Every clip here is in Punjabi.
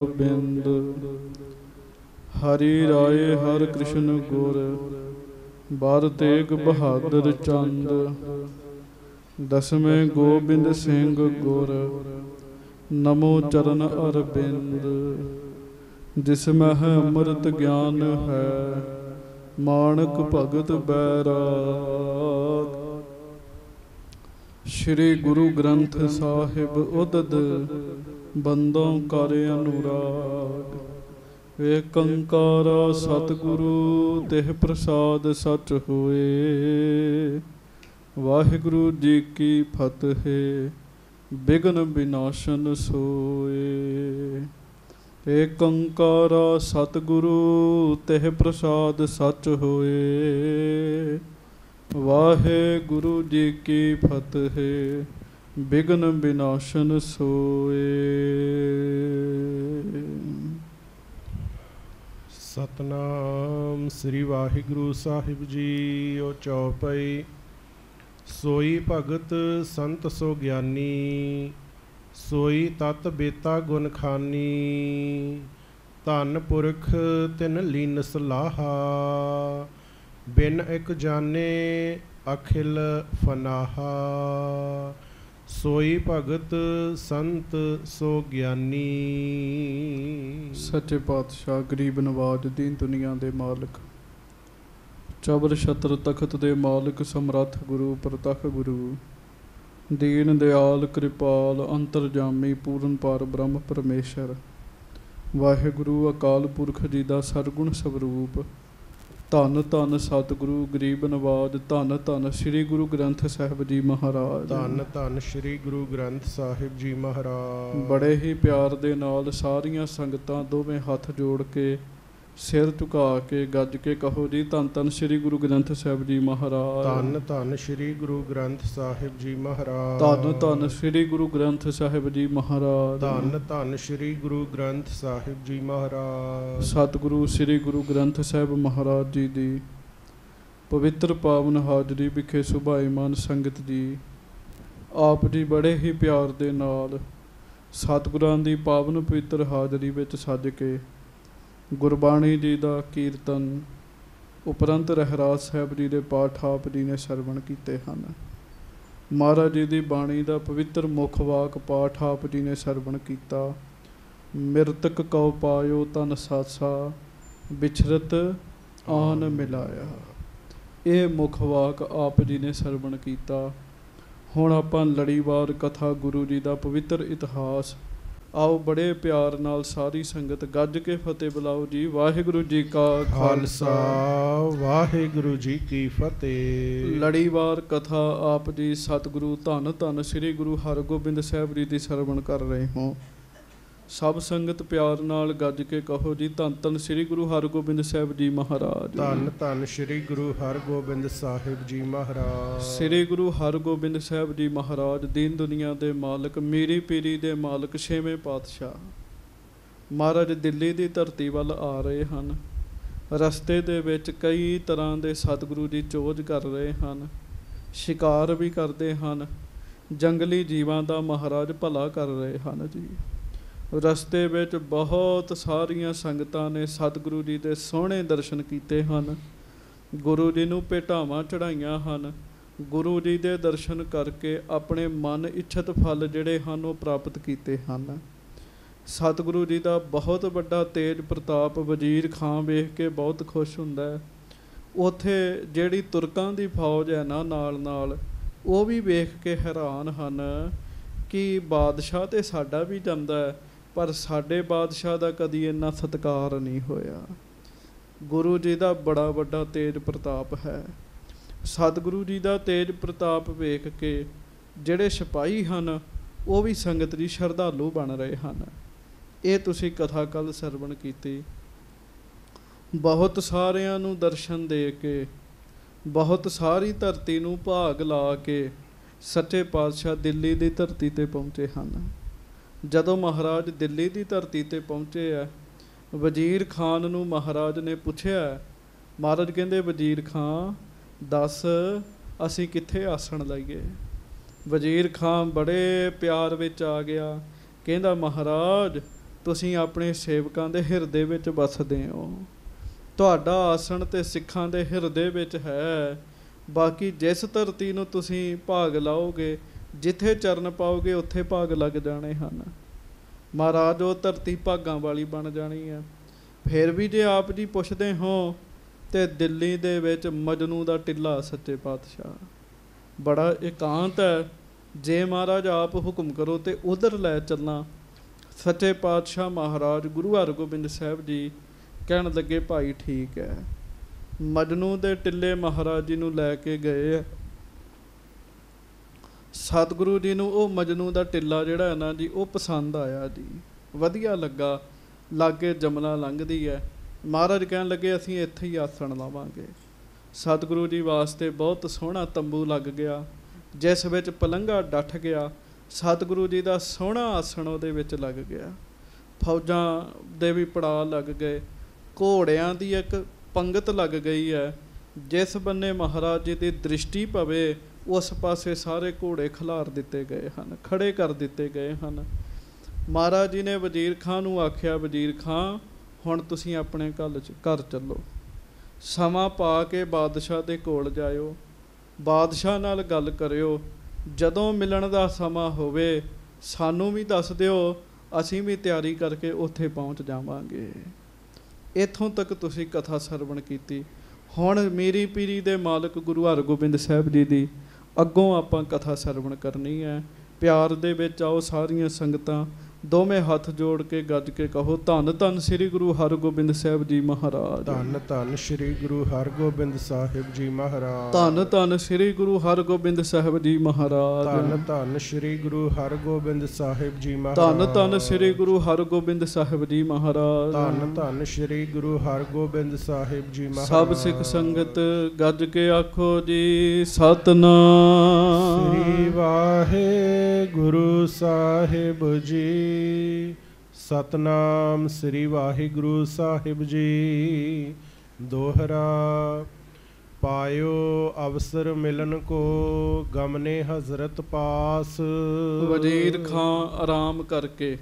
ਬਿੰਦ ਹਰੀ ਰਾਏ ਹਰ ਕ੍ਰਿਸ਼ਨ ਗੁਰ ਬਾਰ ਤੇਗ ਬਹਾਦਰ ਚੰਦ ਦਸਵੇਂ ਗੋਬਿੰਦ ਸਿੰਘ ਗੁਰ ਨਮੋ ਚਰਨ ਅਰਬਿੰਦ ਜਿਸ ਮਹਿ ਅੰਮ੍ਰਿਤ ਗਿਆਨ ਹੈ ਮਾਨਕ ਭਗਤ ਬੈਰਾਗ। ਸ਼੍ਰੀ ਗੁਰੂ ਗ੍ਰੰਥ ਸਾਹਿਬ ਉਦਦ ਬੰਦੋਂ ਕਰ ਅਨੁਰਾਗ। ਏਕ ਓੰਕਾਰ ਸਤਿਗੁਰੂ ਤਿਹ ਪ੍ਰਸਾਦ ਸਚ ਹੋਏ। ਵਾਹਿਗੁਰੂ ਜੀ ਕੀ ਫਤਿਹ। ਬਿਘਨ ਵਿਨਾਸ਼ਨ ਸੋਏ। ਏਕ ਓੰਕਾਰ ਸਤਿਗੁਰੂ ਤਿਹ ਪ੍ਰਸਾਦ ਸਚ ਹੋਏ। ਵਾਹਿਗੁਰੂ ਜੀ ਕੀ ਫਤਿਹ। ਬਿਘਨ ਵਿਨਾਸ਼ਨ ਸੋਏ। ਸਤਨਾਮ ਸ੍ਰੀ ਵਾਹਿਗੁਰੂ ਸਾਹਿਬ ਜੀ। ਓ ਚੌਪਈ। ਸੋਈ ਭਗਤ ਸੰਤ ਸੋ ਗਿਆਨੀ ਸੋਈ ਤਤ ਬੇਤਾ ਗੁਣ ਖਾਨੀ। ਧੰਨ ਪੁਰਖ ਤਿਨ ਲੀਨ ਸਲਾਹਾ ਬਿਨ ਇਕ ਜਾਣੇ ਅਖਿਲ ਫਨਾਹਾ। ਸੋਈ ਭਗਤ ਸੰਤ ਸੋ ਗਿਆਨੀ। ਸੱਚੇ ਪਾਤਸ਼ਾਹ ਗਰੀਬ ਨਵਾਜ ਦੀਨ ਦੁਨੀਆ ਦੇ ਮਾਲਕ ਚਬਰ ਛਤਰ ਤਖਤ ਦੇ ਮਾਲਕ ਸਮਰੱਥ ਗੁਰੂ ਪ੍ਰਤੱਖ ਗੁਰੂ ਦੀਨ ਦਿਆਲ ਕਿਰਪਾਲ ਅੰਤਰਜਾਮੀ ਪੂਰਨ ਪਾਰ ਬ੍ਰਹਮ ਪਰਮੇਸ਼ਰ ਵਾਹਿਗੁਰੂ ਅਕਾਲ ਪੁਰਖ ਜੀ ਦਾ ਸਰਗੁਣ ਸਵਰੂਪ। ਧੰਨ ਧੰਨ ਸਤਿਗੁਰੂ ਗਰੀਬ ਨਵਾਜ। ਧੰਨ ਧੰਨ ਸ੍ਰੀ ਗੁਰੂ ਗ੍ਰੰਥ ਸਾਹਿਬ ਜੀ ਮਹਾਰਾਜ। ਧੰਨ ਧੰਨ ਸ੍ਰੀ ਗੁਰੂ ਗ੍ਰੰਥ ਸਾਹਿਬ ਜੀ ਮਹਾਰਾਜ। ਬੜੇ ਹੀ ਪਿਆਰ ਦੇ ਨਾਲ ਸਾਰੀਆਂ ਸੰਗਤਾਂ ਦੋਵੇਂ ਹੱਥ ਜੋੜ ਕੇ ਸਿਰ ਝੁਕਾ ਕੇ ਗੱਜ ਕੇ ਕਹੋ ਜੀ ਧੰਨ ਧੰਨ ਸ੍ਰੀ ਗੁਰੂ ਗ੍ਰੰਥ ਸਾਹਿਬ ਜੀ ਮਹਾਰਾਜ। ਧੰਨ ਧੰਨ ਸ੍ਰੀ ਗੁਰੂ ਗ੍ਰੰਥ ਸਾਹਿਬ ਜੀ ਮਹਾਰਾਜ। ਧੰਨ ਧੰਨ ਸ੍ਰੀ ਗੁਰੂ ਗ੍ਰੰਥ ਸਾਹਿਬ ਜੀ ਮਹਾਰਾਜ। ਧੰਨ ਧੰਨ ਸ੍ਰੀ ਗੁਰੂ ਗ੍ਰੰਥ ਸਾਹਿਬ ਜੀ ਮਹਾਰਾਜ। ਸਤਿਗੁਰੂ ਸ੍ਰੀ ਗੁਰੂ ਗ੍ਰੰਥ ਸਾਹਿਬ ਮਹਾਰਾਜ ਜੀ ਦੀ ਪਵਿੱਤਰ ਪਾਵਨ ਹਾਜ਼ਰੀ ਵਿਖੇ ਸੁਭਾਈਮਾਨ ਸੰਗਤ ਜੀ, ਆਪ ਜੀ ਬੜੇ ਹੀ ਪਿਆਰ ਦੇ ਨਾਲ ਸਤਿਗੁਰਾਂ ਦੀ ਪਾਵਨ ਪਵਿੱਤਰ ਹਾਜ਼ਰੀ ਵਿੱਚ ਸੱਜ ਕੇ ਗੁਰਬਾਣੀ ਜੀ ਦਾ ਕੀਰਤਨ ਉਪਰੰਤ ਰਹਿਰਾਸ ਸਾਹਿਬ ਜੀ ਦੇ ਪਾਠ ਆਪ ਜੀ ਨੇ ਸਰਵਣ ਕੀਤੇ ਹਨ। ਮਹਾਰਾਜ ਜੀ ਦੀ ਬਾਣੀ ਦਾ ਪਵਿੱਤਰ ਮੁੱਖ ਵਾਕ ਪਾਠ ਆਪ ਜੀ ਨੇ ਸਰਵਣ ਕੀਤਾ। ਮਿਰਤਕ ਕਉ ਪਾਇਓ ਤਨ ਸਾਸਾ ਵਿਛਰਤ ਆਨ ਮਿਲਾਇਆ। ਇਹ ਮੁੱਖ ਵਾਕ ਆਪ ਜੀ ਨੇ ਸਰਵਣ ਕੀਤਾ। ਹੁਣ ਆਪਾਂ ਲੜੀਵਾਰ ਕਥਾ ਗੁਰੂ ਜੀ ਦਾ ਪਵਿੱਤਰ ਇਤਿਹਾਸ ਆਓ ਬੜੇ ਪਿਆਰ ਨਾਲ ਸਾਰੀ ਸੰਗਤ ਗੱਜ ਕੇ ਫਤਿਹ ਬੁਲਾਓ ਜੀ। ਵਾਹਿਗੁਰੂ ਜੀ ਕਾ ਖਾਲਸਾ ਵਾਹਿਗੁਰੂ ਜੀ ਕੀ ਫਤਿਹ। ਲੜੀਵਾਰ ਕਥਾ ਆਪ ਜੀ ਸਤਿਗੁਰੂ ਧੰਨ ਧੰਨ ਸ੍ਰੀ ਗੁਰੂ ਹਰਗੋਬਿੰਦ ਸਾਹਿਬ ਜੀ ਦੀ ਸਰਵਣ ਕਰ ਰਹੇ ਹੋ। ਸਭ ਸੰਗਤ ਪਿਆਰ ਨਾਲ ਗੱਜ ਕੇ ਕਹੋ ਜੀ ਧੰਨ ਧੰਨ ਸ੍ਰੀ ਗੁਰੂ ਹਰਗੋਬਿੰਦ ਸਾਹਿਬ ਜੀ ਮਹਾਰਾਜ। ਧੰਨ ਧੰਨ ਸ੍ਰੀ ਗੁਰੂ ਹਰਗੋਬਿੰਦ ਸਾਹਿਬ ਜੀ ਮਹਾਰਾਜ। ਸ੍ਰੀ ਗੁਰੂ ਹਰਗੋਬਿੰਦ ਸਾਹਿਬ ਜੀ ਮਹਾਰਾਜ ਦੀਨ ਦੁਨੀਆ ਦੇ ਮਾਲਕ ਮੀਰੀ ਪੀਰੀ ਦੇ ਮਾਲਕ ਛੇਵੇਂ ਪਾਤਸ਼ਾਹ ਮਹਾਰਾਜ ਦਿੱਲੀ ਦੀ ਧਰਤੀ ਵੱਲ ਆ ਰਹੇ ਹਨ। ਰਸਤੇ ਦੇ ਵਿੱਚ ਕਈ ਤਰ੍ਹਾਂ ਦੇ ਸਤਿਗੁਰੂ ਜੀ ਚੋਜ ਕਰ ਰਹੇ ਹਨ, ਸ਼ਿਕਾਰ ਵੀ ਕਰਦੇ ਹਨ, ਜੰਗਲੀ ਜੀਵਾਂ ਦਾ ਮਹਾਰਾਜ ਭਲਾ ਕਰ ਰਹੇ ਹਨ ਜੀ। ਰਸਤੇ ਵਿੱਚ ਬਹੁਤ ਸਾਰੀਆਂ ਸੰਗਤਾਂ ਨੇ ਸਤਿਗੁਰੂ ਜੀ ਦੇ ਸੋਹਣੇ ਦਰਸ਼ਨ ਕੀਤੇ ਹਨ, ਗੁਰੂ ਜੀ ਨੂੰ ਭੇਟਾਵਾਂ ਚੜ੍ਹਾਈਆਂ ਹਨ। ਗੁਰੂ ਜੀ ਦੇ ਦਰਸ਼ਨ ਕਰਕੇ ਆਪਣੇ ਮਨ ਇੱਛਤ ਫਲ ਜਿਹੜੇ ਹਨ ਉਹ ਪ੍ਰਾਪਤ ਕੀਤੇ ਹਨ। ਸਤਿਗੁਰੂ ਜੀ ਦਾ ਬਹੁਤ ਵੱਡਾ ਤੇਜ ਪ੍ਰਤਾਪ ਵਜ਼ੀਰ ਖਾਂ ਵੇਖ ਕੇ ਬਹੁਤ ਖੁਸ਼ ਹੁੰਦਾ ਹੈ। ਉੱਥੇ ਜਿਹੜੀ ਤੁਰਕਾਂ ਦੀ ਫੌਜ ਹੈ ਨਾ ਨਾਲ ਨਾਲ, ਉਹ ਵੀ ਵੇਖ ਕੇ ਹੈਰਾਨ ਹਨ ਕਿ ਬਾਦਸ਼ਾਹ ਤਾਂ ਸਾਡਾ ਵੀ ਜਾਂਦਾ ਹੈ ਪਰ ਸਾਡੇ ਬਾਦਸ਼ਾਹ ਦਾ ਕਦੀ ਇੰਨਾ ਸਤਿਕਾਰ ਨਹੀਂ ਹੋਇਆ। ਗੁਰੂ ਜੀ ਦਾ ਬੜਾ ਵੱਡਾ ਤੇਜ ਪ੍ਰਤਾਪ ਹੈ। ਸਤਿਗੁਰੂ ਜੀ ਦਾ ਤੇਜ ਪ੍ਰਤਾਪ ਵੇਖ ਕੇ ਜਿਹੜੇ ਸਿਪਾਹੀ ਹਨ ਉਹ ਵੀ ਸੰਗਤ ਦੀ ਸ਼ਰਧਾਲੂ ਬਣ ਰਹੇ ਹਨ। ਇਹ ਤੁਸੀਂ ਕਥਾ ਕੱਲ੍ਹ ਸਰਵਣ ਕੀਤੀ। ਬਹੁਤ ਸਾਰਿਆਂ ਨੂੰ ਦਰਸ਼ਨ ਦੇ ਕੇ, ਬਹੁਤ ਸਾਰੀ ਧਰਤੀ ਨੂੰ ਭਾਗ ਲਾ ਕੇ ਸੱਚੇ ਪਾਤਸ਼ਾਹ ਦਿੱਲੀ ਦੀ ਧਰਤੀ 'ਤੇ ਪਹੁੰਚੇ ਹਨ। ਜਦੋਂ ਮਹਾਰਾਜ ਦਿੱਲੀ ਦੀ ਧਰਤੀ 'ਤੇ ਪਹੁੰਚੇ ਹੈ, ਵਜ਼ੀਰ ਖਾਨ ਨੂੰ ਮਹਾਰਾਜ ਨੇ ਪੁੱਛਿਆ। ਮਹਾਰਾਜ ਕਹਿੰਦੇ ਵਜ਼ੀਰ ਖਾਂ ਦੱਸ ਅਸੀਂ ਕਿੱਥੇ ਆਸਣ ਲਾਈਏ। ਵਜ਼ੀਰ ਖਾਂ ਬੜੇ ਪਿਆਰ ਵਿੱਚ ਆ ਗਿਆ, ਕਹਿੰਦਾ ਮਹਾਰਾਜ ਤੁਸੀਂ ਆਪਣੇ ਸੇਵਕਾਂ ਦੇ ਹਿਰਦੇ ਵਿੱਚ ਵਸਦੇ ਹੋ। ਤੁਹਾਡਾ ਆਸਣ ਤੇ ਸਿੱਖਾਂ ਦੇ ਹਿਰਦੇ ਵਿੱਚ ਹੈ। ਬਾਕੀ ਜਿਸ ਧਰਤੀ ਨੂੰ ਤੁਸੀਂ ਭਾਗ ਲਾਓਗੇ, ਜਿੱਥੇ ਚਰਨ ਪਾਓਗੇ ਉੱਥੇ ਭਾਗ ਲੱਗ ਜਾਣੇ ਹਨ। ਮਹਾਰਾਜ ਉਹ ਧਰਤੀ ਭਾਗਾਂ ਵਾਲੀ ਬਣ ਜਾਣੀ ਹੈ। ਫਿਰ ਵੀ ਜੇ ਆਪ ਜੀ ਪੁੱਛਦੇ ਹੋ ਤੇ ਦਿੱਲੀ ਦੇ ਵਿੱਚ ਮਜਨੂ ਦਾ ਟਿੱਲਾ ਸੱਚੇ ਪਾਤਸ਼ਾਹ ਬੜਾ ਇਕਾਂਤ ਹੈ। ਜੇ ਮਹਾਰਾਜ ਆਪ ਹੁਕਮ ਕਰੋ ਤੇ ਉਧਰ ਲੈ ਚੱਲਾਂ। ਸੱਚੇ ਪਾਤਸ਼ਾਹ ਮਹਾਰਾਜ ਗੁਰੂ ਹਰਗੋਬਿੰਦ ਸਾਹਿਬ ਜੀ ਕਹਿਣ ਲੱਗੇ ਭਾਈ ਠੀਕ ਹੈ। ਮਜਨੂ ਦੇ ਟਿੱਲੇ ਮਹਾਰਾਜ ਜੀ ਨੂੰ ਲੈ ਕੇ ਗਏ ਆ। ਸਤਿਗੁਰੂ ਜੀ ਨੂੰ ਉਹ ਮਜਨੂ ਦਾ ਟਿੱਲਾ ਜਿਹੜਾ ਹੈ ਨਾ ਜੀ, ਉਹ ਪਸੰਦ ਆਇਆ ਜੀ, ਵਧੀਆ ਲੱਗਾ। ਲਾਗੇ ਜਮਨਾ ਲੰਘਦੀ ਹੈ। ਮਹਾਰਾਜ ਕਹਿਣ ਲੱਗੇ ਅਸੀਂ ਇੱਥੇ ਹੀ ਆਸਣ ਲਾਵਾਂਗੇ। ਸਤਿਗੁਰੂ ਜੀ ਵਾਸਤੇ ਬਹੁਤ ਸੋਹਣਾ ਤੰਬੂ ਲੱਗ ਗਿਆ, ਜਿਸ ਵਿੱਚ ਪਲੰਘਾ ਡੱਠ ਗਿਆ। ਸਤਿਗੁਰੂ ਜੀ ਦਾ ਸੋਹਣਾ ਆਸਣ ਉਹਦੇ ਵਿੱਚ ਲੱਗ ਗਿਆ। ਫੌਜਾਂ ਦੇ ਵੀ ਪੜਾਅ ਲੱਗ ਗਏ। ਘੋੜਿਆਂ ਦੀ ਇੱਕ ਪੰਗਤ ਲੱਗ ਗਈ ਹੈ। ਜਿਸ ਬੰਨੇ ਮਹਾਰਾਜ ਜੀ ਦੀ ਦ੍ਰਿਸ਼ਟੀ ਪਵੇ ਉਸ ਪਾਸੇ ਸਾਰੇ ਘੋੜੇ ਖਿਲਾਰ ਦਿੱਤੇ ਗਏ ਹਨ, ਖੜੇ ਕਰ ਦਿੱਤੇ ਗਏ ਹਨ। ਮਹਾਰਾਜ ਜੀ ਨੇ ਵਜ਼ੀਰ ਖਾਂ ਨੂੰ ਆਖਿਆ, ਵਜ਼ੀਰ ਖਾਂ ਹੁਣ ਤੁਸੀਂ ਆਪਣੇ ਘਰ ਚੱਲੋ। ਸਮਾਂ ਪਾ ਕੇ ਬਾਦਸ਼ਾਹ ਦੇ ਕੋਲ ਜਾਇਓ, ਬਾਦਸ਼ਾਹ ਨਾਲ ਗੱਲ ਕਰਿਓ। ਜਦੋਂ ਮਿਲਣ ਦਾ ਸਮਾਂ ਹੋਵੇ ਸਾਨੂੰ ਵੀ ਦੱਸ ਦਿਓ, ਅਸੀਂ ਵੀ ਤਿਆਰੀ ਕਰਕੇ ਉੱਥੇ ਪਹੁੰਚ ਜਾਵਾਂਗੇ। ਇੱਥੋਂ ਤੱਕ ਤੁਸੀਂ ਕਥਾ ਸਰਵਣ ਕੀਤੀ। ਹੁਣ ਮੀਰੀ ਪੀਰੀ ਦੇ ਮਾਲਕ ਗੁਰੂ ਹਰਗੋਬਿੰਦ ਸਾਹਿਬ ਜੀ ਦੀ ਅੱਗੋਂ ਆਪਾਂ ਕਥਾ ਸਰਵਣ ਕਰਨੀ ਹੈ। ਪਿਆਰ ਦੇ ਵਿੱਚ ਆਓ ਸਾਰੀਆਂ ਸੰਗਤਾਂ, ਦੋਵੇਂ ਹੱਥ ਜੋੜ ਕੇ ਗੱਜ ਕੇ ਕਹੋ ਧੰਨ ਧੰਨ ਸ੍ਰੀ ਗੁਰੂ ਹਰਗੋਬਿੰਦ ਸਾਹਿਬ ਜੀ ਮਹਾਰਾਜ। ਧੰਨ ਧੰਨ ਸ੍ਰੀ ਗੁਰੂ ਹਰਗੋਬਿੰਦ ਸਾਹਿਬ ਜੀ ਮਹਾਰਾਜ। ਧੰਨ ਧੰਨ ਸ੍ਰੀ ਗੁਰੂ ਹਰਗੋਬਿੰਦ ਸਾਹਿਬ ਜੀ ਮਹਾਰਾਜ। ਧੰਨ ਧੰਨ ਸ੍ਰੀ ਗੁਰੂ ਹਰਗੋਬਿੰਦ ਸਾਹਿਬ ਜੀ ਮਹਾਰਾਜ। ਧੰਨ ਧੰਨ ਸ੍ਰੀ ਗੁਰੂ ਹਰਗੋਬਿੰਦ ਸਾਹਿਬ ਜੀ ਮਹਾਰਾਜ। ਧੰਨ ਧੰਨ ਸ੍ਰੀ ਗੁਰੂ ਹਰਗੋਬਿੰਦ ਸਾਹਿਬ ਜੀ ਮਹਾਰਾਜ। ਸਭ ਸਿੱਖ ਸੰਗਤ ਗੱਜ ਕੇ ਆਖੋ ਜੀ ਸਤਿਨਾਮ ਸ੍ਰੀ ਵਾਹਿਗੁਰੂ ਸਾਹਿਬ ਜੀ। ਸਤਨਾਮ ਸ੍ਰੀ ਵਾਹਿਗੁਰੂ ਸਾਹਿਬ ਜੀ। ਦੋਹਰਾ ਪਾਇਓ ਅਵਸਰ ਮਿਲਨ ਕੋ ਗਮਨੇ ਹਜ਼ਰਤ ਪਾਸ। ਵਜ਼ੀਰ ਖਾਂ ਆਰਾਮ ਕਰਕੇ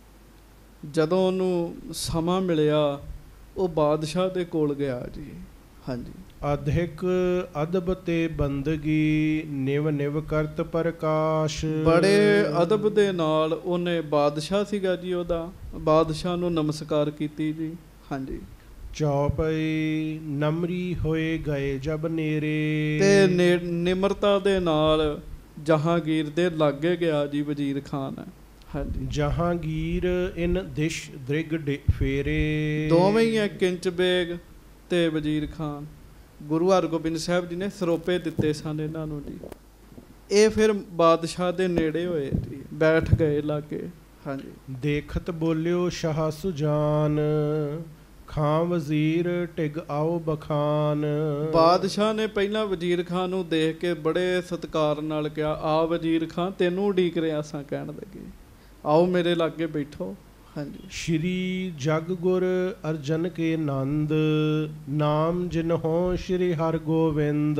ਜਦੋਂ ਉਹਨੂੰ ਸਮਾਂ ਮਿਲਿਆ ਉਹ ਬਾਦਸ਼ਾਹ ਦੇ ਕੋਲ ਗਿਆ ਜੀ। ਹਾਂਜੀ। ਅਧਿਕ ਅਦਬ ਤੇ ਬੰਦਗੀ ਨਿਵ ਨਿਵ ਕਰਤ ਪ੍ਰਕਾਸ਼। ਬੜੇ ਅਦਬ ਦੇ ਨਾਲ ਉਹਨੇ, ਬਾਦਸ਼ਾਹ ਸੀਗਾ ਜੀ ਉਹਦਾ, ਬਾਦਸ਼ਾਹ ਨੂੰ ਨਮਸਕਾਰ ਕੀਤੀ ਜੀ। ਹਾਂਜੀ। ਚੌਪਈ ਨਮਰੀ ਹੋਏ ਗਏ ਜਬ ਨੇਰੇ। ਤੇ ਨਿਮਰਤਾ ਦੇ ਨਾਲ ਜਹਾਂਗੀਰ ਦੇ ਲਾਗੇ ਗਿਆ ਜੀ ਵਜ਼ੀਰ ਖਾਨ। ਹਾਂਜੀ। ਜਹਾਂਗੀਰ ਇਨ ਦਿਸ਼ ਦ੍ਰਿਗ ਫੇਰੇ। ਦੋਵੇਂ ਹੀ ਹੈ, ਕਿੰਚ ਬੇਗ ਤੇ ਵਜ਼ੀਰ ਖਾਨ। ਗੁਰੂ ਹਰਗੋਬਿੰਦ ਸਾਹਿਬ ਜੀ ਨੇ ਸਰੋਪੇ ਦਿੱਤੇ ਸਨ ਇਹਨਾਂ ਨੂੰ ਜੀ। ਇਹ ਫਿਰ ਬਾਦਸ਼ਾਹ ਦੇ ਨੇੜੇ ਹੋਏ ਜੀ, ਬੈਠ ਗਏ ਲਾਗੇ। ਹਾਂਜੀ। ਦੇਖਤ ਬੋਲਿਓ ਸ਼ਾਹ ਸੁਜਾਨ, ਖਾਂ ਵਜ਼ੀਰ ਟਿਗ ਆਓ ਬਖਾਨ। ਬਾਦਸ਼ਾਹ ਨੇ ਪਹਿਲਾਂ ਵਜ਼ੀਰ ਖਾਨ ਨੂੰ ਦੇਖ ਕੇ ਬੜੇ ਸਤਿਕਾਰ ਨਾਲ ਕਿਹਾ, ਆ ਵਜ਼ੀਰ ਖਾਨ ਤੈਨੂੰ ਉਡੀਕ ਰਿਹਾ ਸਾਂ, ਕਹਿਣ ਲੱਗੇ ਆਓ ਮੇਰੇ ਲਾਗੇ ਬੈਠੋ। ਹਾਂਜੀ। ਸ਼੍ਰੀ ਜਗ ਗੁਰ ਅਰਜਨ ਕੇ ਨੰਦ, ਨਾਮ ਜਿਨਹੋ ਸ਼੍ਰੀ ਹਰਗੋਬਿੰਦ।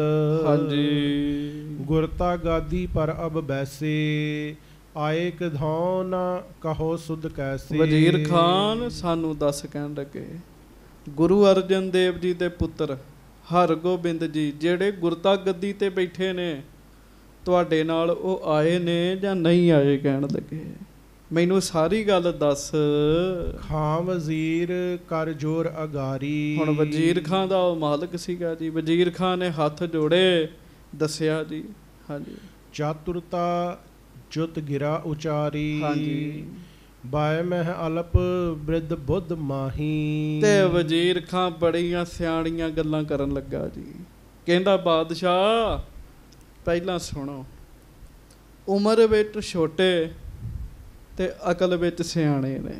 ਹਾਂਜੀ। ਗੁਰਤਾ ਗਾਦੀ ਪਰ ਅਬ ਬੈਸੇ, ਆਏ ਕਿਧੌ ਨਾ ਕਹੋ ਸੁਧ ਕੈਸੇ। ਵਜ਼ੀਰ ਖਾਨ ਸਾਨੂੰ ਦੱਸ, ਕਹਿਣ ਲੱਗੇ ਗੁਰੂ ਅਰਜਨ ਦੇਵ ਜੀ ਦੇ ਪੁੱਤਰ ਹਰਗੋਬਿੰਦ ਜੀ ਜਿਹੜੇ ਗੁਰਤਾ ਗੱਦੀ ਤੇ ਬੈਠੇ ਨੇ, ਤੁਹਾਡੇ ਨਾਲ ਉਹ ਆਏ ਨੇ ਜਾਂ ਨਹੀਂ ਆਏ? ਕਹਿਣ ਲੱਗੇ ਮੈਨੂੰ ਸਾਰੀ ਗੱਲ ਦੱਸ। ਖਾਂ ਵਜ਼ੀਰ ਕਰ ਜੋਰ ਅਗਾਰੀ। ਹੁਣ ਵਜ਼ੀਰ ਖਾਂ ਦਾ ਉਹ ਮਾਲਕ ਸੀਗਾ ਜੀ। ਵਜ਼ੀਰ ਖਾਂ ਨੇ ਹੱਥ ਜੋੜੇ, ਦੱਸਿਆ ਜੀ। ਹਾਂਜੀ। ਚਾਤੁਰਤਾ ਜੁਤ ਗਿਰਾ ਉਚਾਰੀ। ਹਾਂਜੀ। ਬਾਇ ਮਹਿ ਅਲਪ ਬ੍ਰਿਧ ਬੁੱਧ ਮਾਹੀ। ਤੇ ਵਜ਼ੀਰ ਖਾਂ ਬੜੀਆਂ ਸਿਆਣੀਆਂ ਗੱਲਾਂ ਕਰਨ ਲੱਗਾ ਜੀ। ਕਹਿੰਦਾ ਬਾਦਸ਼ਾਹ ਪਹਿਲਾਂ ਸੁਣੋ, ਉਮਰ ਵਿੱਚ ਛੋਟੇ ਤੇ ਅਕਲ ਵਿੱਚ ਸਿਆਣੇ ਨੇ।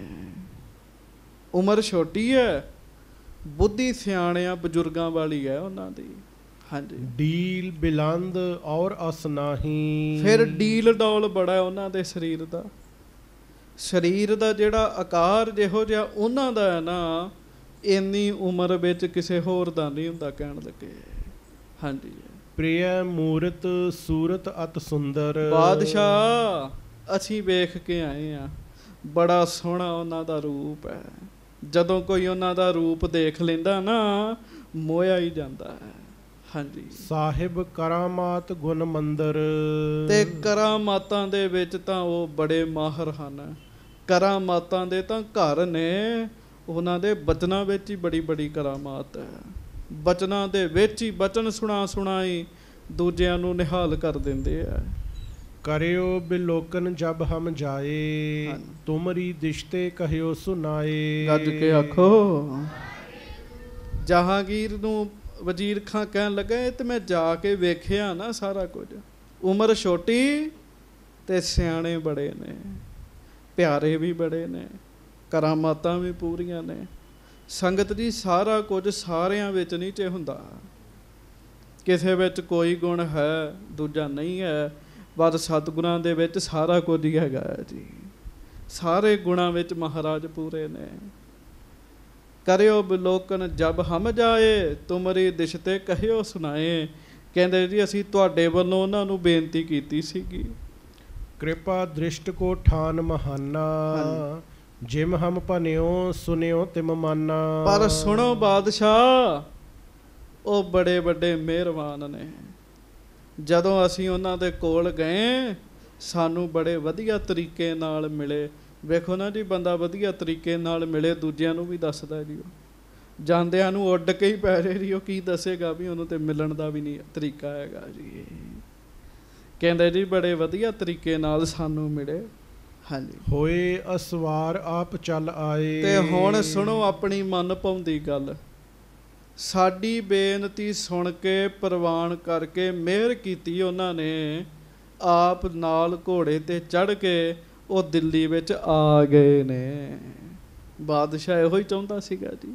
ਉਮਰ ਛੋਟੀ ਹੈ, ਬੁੱਧੀ ਸਿਆਣਿਆਂ ਬਜ਼ੁਰਗਾਂ ਵਾਲੀ ਹੈ ਉਹਨਾਂ ਦੀ। ਹਾਂਜੀ। ਡੀਲ ਬਿਲੰਦ ਔਰ ਅਸ ਨਾਹੀ। ਫਿਰ ਡੀਲ ਡੌਲ ਬੜਾ ਉਹਨਾਂ ਦੇ ਸਰੀਰ ਦਾ। ਸਰੀਰ ਦਾ ਜਿਹੜਾ ਆਕਾਰ ਜਿਹੋ ਜਿਹਾ ਉਹਨਾਂ ਦਾ ਹੈ ਨਾ, ਇੰਨੀ ਉਮਰ ਵਿੱਚ ਕਿਸੇ ਹੋਰ ਦਾ ਨਹੀਂ ਹੁੰਦਾ, ਕਹਿਣ ਲੱਗੇ। ਹਾਂਜੀ। ਪ੍ਰਿਯ ਮੂਰਤ ਸੂਰਤ ਅਤ ਸੁੰਦਰ। ਬਾਦਸ਼ਾਹ ਅਸੀਂ ਵੇਖ ਕੇ ਆਏ ਆ, ਬੜਾ ਸੋਹਣਾ ਉਹਨਾਂ ਦਾ ਰੂਪ ਹੈ। ਜਦੋਂ ਕੋਈ ਉਹਨਾਂ ਦਾ ਰੂਪ ਦੇਖ ਲੈਂਦਾ ਨਾ ਮੋਹਿਆ ਹੀ ਜਾਂਦਾ ਹੈ। ਹਾਂਜੀ, ਸਾਹਿਬ ਕਰਾਮਾਤ ਗੁਣ ਮੰਦਰ। ਤੇ ਕਰਾਮਾਤਾਂ ਦੇ ਵਿੱਚ ਤਾਂ ਉਹ ਬੜੇ ਮਾਹਰ ਹਨ। ਕਰਾਮਾਤਾਂ ਦੇ ਤਾਂ ਘਰ ਨੇ, ਉਹਨਾਂ ਦੇ ਬਚਨਾਂ ਵਿੱਚ ਹੀ ਬੜੀ ਬੜੀ ਕਰਾਮਾਤ ਹੈ। ਬਚਨਾਂ ਦੇ ਵਿੱਚ ਹੀ ਬਚਨ ਸੁਣਾਈ ਦੂਜਿਆਂ ਨੂੰ ਨਿਹਾਲ ਕਰ ਦਿੰਦੇ ਆ। ਕਰਿਓ ਬਿਲੋਕਨ ਜਬ ਹਮ ਜਾਏ, ਤੁਮਰੀ ਦਿਸ਼ਤੇ ਕਹਿਓ ਸੁਨਾਏ। ਗੱਜ ਕੇ ਆਖੋ। ਜਹਾਂਗੀਰ ਨੂੰ ਵਜ਼ੀਰ ਖਾਂ ਕਹਿਣ ਲੱਗਾ ਇਹ ਤੇ ਮੈਂ ਜਾ ਕੇ ਵੇਖਿਆ ਨਾ ਸਾਰਾ ਕੁਝ। ਉਮਰ ਛੋਟੀ ਤੇ ਸਿਆਣੇ ਬੜੇ ਨੇ, ਪਿਆਰੇ ਵੀ ਬੜੇ ਨੇ, ਕਰਾਮਾਤਾਂ ਵੀ ਪੂਰੀਆਂ ਨੇ। ਸੰਗਤ ਜੀ ਸਾਰਾ ਕੁਝ ਸਾਰਿਆਂ ਵਿੱਚ ਨਹੀਂ ਚ ਹੁੰਦਾ। ਕਿਸੇ ਵਿੱਚ ਕੋਈ ਗੁਣ ਹੈ ਦੂਜਾ ਨਹੀਂ ਹੈ, ਪਰ ਸਤਿਗੁਰਾਂ ਦੇ ਵਿੱਚ ਸਾਰਾ ਕੁਝ ਹੀ ਹੈਗਾ ਹੈ ਜੀ। ਸਾਰੇ ਗੁਣਾਂ ਵਿੱਚ ਮਹਾਰਾਜ ਪੂਰੇ ਨੇ। ਕਰਿਓ ਬਿਲੋਕਨ ਜਬ ਹਮ ਜਾਏ, ਤੁਮਰੀ ਦਿਸ਼ ਤੇ ਕਹਿਓ ਸੁਨਾਏ। ਕਹਿੰਦੇ ਜੀ ਅਸੀਂ ਤੁਹਾਡੇ ਵੱਲੋਂ ਉਹਨਾਂ ਨੂੰ ਬੇਨਤੀ ਕੀਤੀ ਸੀਗੀ। ਕਿਰਪਾ ਦ੍ਰਿਸ਼ਟ ਕੋ ਠਾਨ ਮਹਾਨਾ, ਜਿਮ ਹਮ ਭਨਿਓ ਸੁਨਿਓ ਤਿਮ ਮਾਨਾ। ਪਰ ਸੁਣੋ ਬਾਦਸ਼ਾਹ, ਉਹ ਬੜੇ ਵੱਡੇ ਮਿਹਰਬਾਨ ਨੇ। ਜਦੋਂ ਅਸੀਂ ਉਹਨਾਂ ਦੇ ਕੋਲ ਗਏ ਸਾਨੂੰ ਬੜੇ ਵਧੀਆ ਤਰੀਕੇ ਨਾਲ ਮਿਲੇ। ਵੇਖੋ ਨਾ ਜੀ, ਬੰਦਾ ਵਧੀਆ ਤਰੀਕੇ ਨਾਲ ਮਿਲੇ ਦੂਜਿਆਂ ਨੂੰ ਵੀ ਦੱਸਦਾ ਜੀ। ਉਹ ਜਾਂਦਿਆਂ ਨੂੰ ਉੱਡ ਕੇ ਹੀ ਪੈ ਜੇ ਜੀ। ਉਹ ਕੀ ਦੱਸੇਗਾ ਵੀ ਉਹਨੂੰ ਤੇ ਮਿਲਣ ਦਾ ਵੀ ਨਹੀਂ ਤਰੀਕਾ ਹੈਗਾ ਜੀ। ਕਹਿੰਦੇ ਜੀ ਬੜੇ ਵਧੀਆ ਤਰੀਕੇ ਨਾਲ ਸਾਨੂੰ ਮਿਲੇ। ਹਾਂਜੀ, ਹੋਏ ਅਸਵਾਰ ਆਪ ਚੱਲ ਆਏ। ਤੇ ਹੁਣ ਸੁਣੋ ਆਪਣੀ ਮਨ ਭਾਉਂਦੀ ਗੱਲ। ਸਾਡੀ ਬੇਨਤੀ ਸੁਣ ਕੇ ਪ੍ਰਵਾਨ ਕਰਕੇ ਮਿਹਰ ਕੀਤੀ ਉਹਨਾਂ ਨੇ। ਆਪ ਨਾਲ ਘੋੜੇ ਤੇ ਚੜ੍ਹ ਕੇ ਉਹ ਦਿੱਲੀ ਵਿੱਚ ਆ ਗਏ ਨੇ। ਬਾਦਸ਼ਾਹ ਇਹੋ ਹੀ ਚਾਹੁੰਦਾ ਸੀਗਾ ਜੀ।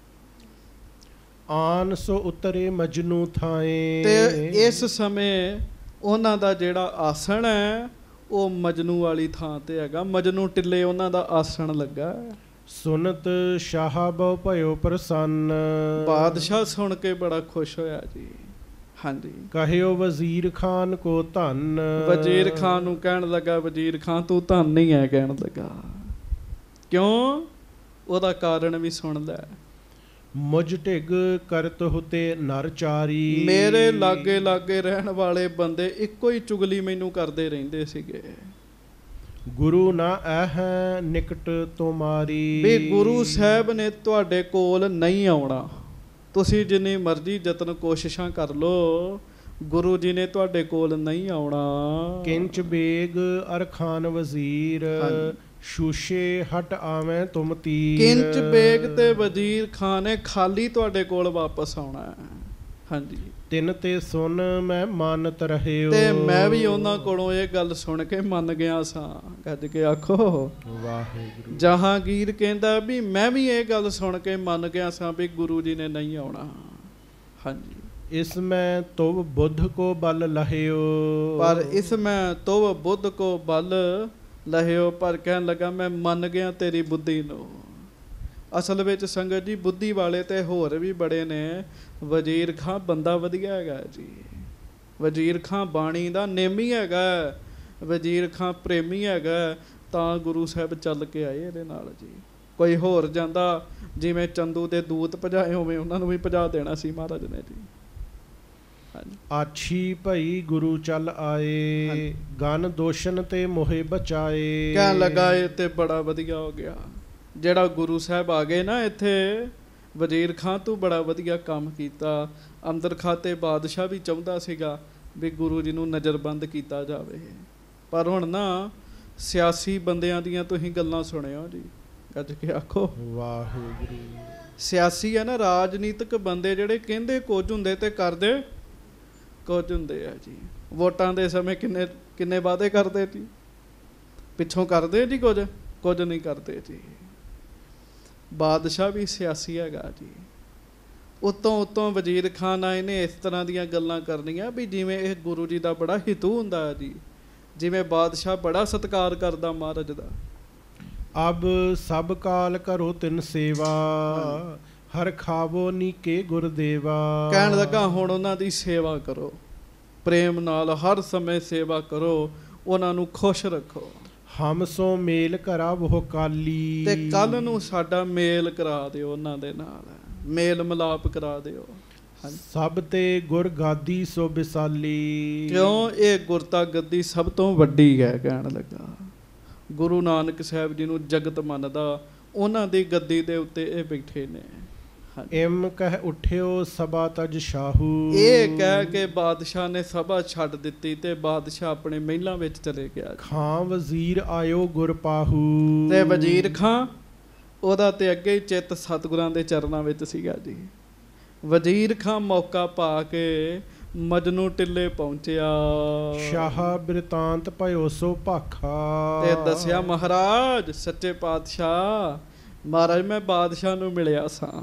ਆਨ ਸੋ ਉਤਰੇ ਮਜਨੂ ਥਾਏ। ਤੇ ਇਸ ਸਮੇਂ ਉਹਨਾਂ ਦਾ ਜਿਹੜਾ ਆਸਣ ਹੈ ਉਹ ਮਜਨੂ ਵਾਲੀ ਥਾਂ ਤੇ ਹੈਗਾ। ਮਜਨੂ ਟਿੱਲੇ ਉਹਨਾਂ ਦਾ ਆਸਣ ਲੱਗਾ। ਸੁਨਤ ਸ਼ਾਹ ਬਹੁ ਭਇਓ ਪ੍ਰਸੰਨ। ਬਾਦਸ਼ਾਹ ਸੁਣ ਕੇ ਬੜਾ ਖੁਸ਼ ਹੋਇਆ ਜੀ। ਹਾਂਜੀ, ਕਹਿਓ ਵਜ਼ੀਰ ਖਾਨ ਕੋ ਧਨ। ਵਜ਼ੀਰ ਖਾਨ ਨੂੰ ਕਹਿਣ ਲੱਗਾ ਵਜ਼ੀਰ ਖਾਨ ਤੂੰ ਧਨ ਨਹੀਂ ਹੈ। ਕਹਿਣ ਲੱਗਾ ਕਿਉਂ? ਉਹਦਾ ਕਾਰਨ ਵੀ ਸੁਣ ਲੈ। ਮੁਝ ਢਿਗ ਕਰਤ ਹੁਤੇ ਨਰ ਚਾਰੀ। ਮੇਰੇ ਲਾਗੇ ਲਾਗੇ ਰਹਿਣ ਵਾਲੇ ਬੰਦੇ ਇੱਕੋ ਹੀ ਚੁਗਲੀ ਮੈਨੂੰ ਕਰਦੇ ਰਹਿੰਦੇ ਸੀਗੇ। ਗੁਰੂ ਨਾ ਐਹ ਨਿਕਟ ਤੁਮਾਰੀ। ਵੀ ਗੁਰੂ ਸਾਹਿਬ ਨੇ ਤੁਹਾਡੇ ਕੋਲ ਨਹੀਂ ਆਉਣਾ। ਤੁਸੀਂ ਜਿੰਨੀ ਮਰਜ਼ੀ ਯਤਨ ਕੋਸ਼ਿਸ਼ਾਂ ਕਰ ਲਓ, ਗੁਰੂ ਜੀ ਨੇ ਤੁਹਾਡੇ ਕੋਲ ਨਹੀਂ ਆਉਣਾ। ਕਿੰਚ ਬੇਗ ਅਰ ਖਾਨ ਵਜ਼ੀਰ, ਸ਼ੂਸ਼ੇ ਹਟ ਆਵੇਂ ਤੁਮ ਤੀਰ। ਕਿੰਚ ਬੇਗ ਤੇ ਵਜ਼ੀਰ ਖਾਨ ਨੇ ਖਾਲੀ ਤੁਹਾਡੇ ਕੋਲ ਵਾਪਸ ਆਉਣਾ ਹੈ। ਹਾਂਜੀ, ਤਿੰਨ ਤੇ ਸੁਣ ਮੈਂ ਮਾਨਤ ਰਹਿਓ। ਤੇ ਮੈਂ ਵੀ ਉਹਨਾਂ ਕੋਲੋਂ ਇਹ ਗੱਲ ਸੁਣ ਕੇ ਮੰਨ ਗਿਆ ਸਾਂ। ਗੱਜ ਕੇ ਆਖੋ ਵਾਹਿਗੁਰੂ। ਜਹਾਂਗੀਰ ਕਹਿੰਦਾ ਵੀ ਮੈਂ ਵੀ ਇਹ ਗੱਲ ਸੁਣ ਕੇ ਮੰਨ ਗਿਆ ਸਾਂ ਵੀ ਗੁਰੂ ਜੀ ਨੇ ਨਹੀਂ ਆਉਣਾ। ਹਾਂਜੀ, ਇਸ ਮੈਂ ਤੁਵ ਬੁੱਧ ਕੋ ਬਲ ਲਹਿਓ। ਪਰ ਇਸ ਮੈਂ ਤੁਵ ਬੁੱਧ ਕੋ ਬਲ ਲਹਿਓ। ਪਰ ਕਹਿਣ ਲੱਗਾ ਮੈਂ ਮੰਨ ਗਿਆ ਤੇਰੀ ਬੁੱਧੀ ਨੂੰ। ਅਸਲ ਵਿੱਚ ਸੰਗਤ ਜੀ ਬੁੱਧੀ ਵਾਲੇ ਤੇ ਹੋਰ ਵੀ ਬੜੇ ਨੇ। ਵਜ਼ੀਰ ਖਾਂ ਬੰਦਾ ਵਧੀਆ ਹੈਗਾ ਜੀ। ਵਜ਼ੀਰ ਖਾਂ ਬਾਣੀ ਦਾ ਨੇਮੀ ਹੈਗਾ। ਵਜ਼ੀਰ ਖਾਂ ਪ੍ਰੇਮੀ ਹੈਗਾ। ਤਾਂ ਗੁਰੂ ਸਾਹਿਬ ਚੱਲ ਕੇ ਆਏ ਇਹਦੇ ਨਾਲ ਜੀ। ਕੋਈ ਹੋਰ ਜਾਂਦਾ ਜਿਵੇਂ ਚੰਦੂ ਦੇ ਦੂਤ ਭਜਾਏ ਹੋਵੇਂ ਉਹਨਾਂ ਨੂੰ ਵੀ ਭਜਾ ਦੇਣਾ ਸੀ ਮਹਾਰਾਜ ਨੇ ਜੀ। ਆਛੀ ਭਈ ਗੁਰੂ ਚੱਲ ਆਏ, ਗਨ ਦੋਸ਼ਨ ਤੇ ਮੋਹਿ ਬਚਾਏ। ਕਹਿਣ ਲੱਗਾ ਇਹ ਤੇ ਬੜਾ ਵਧੀਆ ਹੋ ਗਿਆ ਜਿਹੜਾ ਗੁਰੂ ਸਾਹਿਬ ਆ ਗਏ ਨਾ ਇੱਥੇ। ਵਜ਼ੀਰ ਖਾਂ ਤੂੰ ਬੜਾ ਵਧੀਆ ਕੰਮ ਕੀਤਾ। ਅੰਦਰ ਖਾਤੇ ਬਾਦਸ਼ਾਹ ਵੀ ਚਾਹੁੰਦਾ ਸੀਗਾ ਵੀ ਗੁਰੂ ਜੀ ਨੂੰ ਨਜ਼ਰਬੰਦ ਕੀਤਾ ਜਾਵੇ। ਪਰ ਹੁਣ ਨਾ ਸਿਆਸੀ ਬੰਦਿਆਂ ਦੀਆਂ ਤੁਸੀਂ ਗੱਲਾਂ ਸੁਣਿਓ ਜੀ। ਗੱਜ ਕੇ ਆਖੋ ਵਾਹਿਗੁਰੂ। ਸਿਆਸੀ ਹੈ ਨਾ, ਰਾਜਨੀਤਿਕ ਬੰਦੇ ਜਿਹੜੇ ਕਹਿੰਦੇ ਕੁਝ ਹੁੰਦੇ ਤੇ ਕਰਦੇ ਕੁਝ ਹੁੰਦੇ ਆ ਜੀ। ਵੋਟਾਂ ਦੇ ਸਮੇਂ ਕਿੰਨੇ ਵਾਅਦੇ ਕਰਦੇ ਜੀ, ਪਿੱਛੋਂ ਕਰਦੇ ਜੀ ਕੁਝ ਨਹੀਂ ਕਰਦੇ ਜੀ। ਬਾਦਸ਼ਾਹ ਵੀ ਸਿਆਸੀ ਹੈਗਾ ਜੀ। ਉੱਤੋਂ ਵਜ਼ੀਰ ਖਾਨ ਆਏ ਨੇ ਇਸ ਤਰ੍ਹਾਂ ਦੀਆਂ ਗੱਲਾਂ ਕਰਨੀਆਂ ਵੀ ਜਿਵੇਂ ਇਹ ਗੁਰੂ ਜੀ ਦਾ ਬੜਾ ਹਿਤੂ ਹੁੰਦਾ ਹੈ ਜੀ। ਜਿਵੇਂ ਬਾਦਸ਼ਾਹ ਬੜਾ ਸਤਿਕਾਰ ਕਰਦਾ ਮਹਾਰਾਜ ਦਾ। ਅਬ ਸਭ ਕਾਲ ਕਰੋ ਤਿਨ ਸੇਵਾ, ਹਰ ਖਾਵੋ ਨੀਕੇ ਗੁਰਦੇਵਾ। ਕਹਿਣ ਲੱਗਾ ਹੁਣ ਉਹਨਾਂ ਦੀ ਸੇਵਾ ਕਰੋ ਪ੍ਰੇਮ ਨਾਲ, ਹਰ ਸਮੇਂ ਸੇਵਾ ਕਰੋ, ਉਹਨਾਂ ਨੂੰ ਖੁਸ਼ ਰੱਖੋ। ਹਮ ਸੋ ਮੇਲ ਕਰਾ ਉਹ ਕਾਲੀ। ਤੇ ਕੱਲ ਨੂੰ ਸਾਡਾ ਮੇਲ ਕਰਾ ਦਿਓ ਉਹਨਾਂ ਦੇ ਨਾਲ, ਮੇਲ ਮਿਲਾਪ ਕਰਾ ਦਿਓ। ਸਭ ਤੇ ਗੁਰ ਗਾਦੀ ਸੋ ਵਿਸਾਲੀ। ਕਿਉਂ? ਇਹ ਗੁਰਤਾ ਗੱਦੀ ਸਭ ਤੋਂ ਵੱਡੀ ਹੈ। ਕਹਿਣ ਲੱਗਾ ਗੁਰੂ ਨਾਨਕ ਸਾਹਿਬ ਜੀ ਨੂੰ ਜਗਤ ਮੰਨਦਾ, ਉਹਨਾਂ ਦੀ ਗੱਦੀ ਦੇ ਉੱਤੇ ਇਹ ਬੈਠੇ ਨੇ। ਇਮ ਕਹਿ ਉਠਿਓ ਸਭਾ ਤਜ ਸ਼ਾਹੂ। ਇਹ ਕਹਿ ਕੇ ਬਾਦਸ਼ਾਹ ਨੇ ਸਭਾ ਛੱਡ ਦਿੱਤੀ ਤੇ ਬਾਦਸ਼ਾਹ ਆਪਣੇ ਮਹਿਲਾਂ ਵਿੱਚ ਚਲੇ ਗਿਆ। ਖਾਂ ਵਜ਼ੀਰ ਆਇਓ ਗੁਰ ਪਾਹੂ। ਤੇ ਵਜ਼ੀਰ ਖਾਂ ਉਹਦਾ ਤੇ ਅੱਗੇ ਹੀ ਚਿੱਤ ਸਤਿਗੁਰਾਂ ਦੇ ਚਰਨਾਂ ਵਿੱਚ ਸੀਗਾ ਜੀ। ਵਜ਼ੀਰ ਖਾਂ ਮੌਕਾ ਪਾ ਕੇ ਮਜਨੂ ਟਿੱਲੇ ਪਹੁੰਚਿਆ। ਸ਼ਾਹ ਬਿਰਤਾਂਤ ਭਇਓ ਸੋ ਭਾਖਾ। ਤੇ ਦੱਸਿਆ ਮਹਾਰਾਜ ਸੱਚੇ ਪਾਤਸ਼ਾਹ, ਮਹਾਰਾਜ ਮੈਂ ਬਾਦਸ਼ਾਹ ਨੂੰ ਮਿਲਿਆ ਸਾਂ।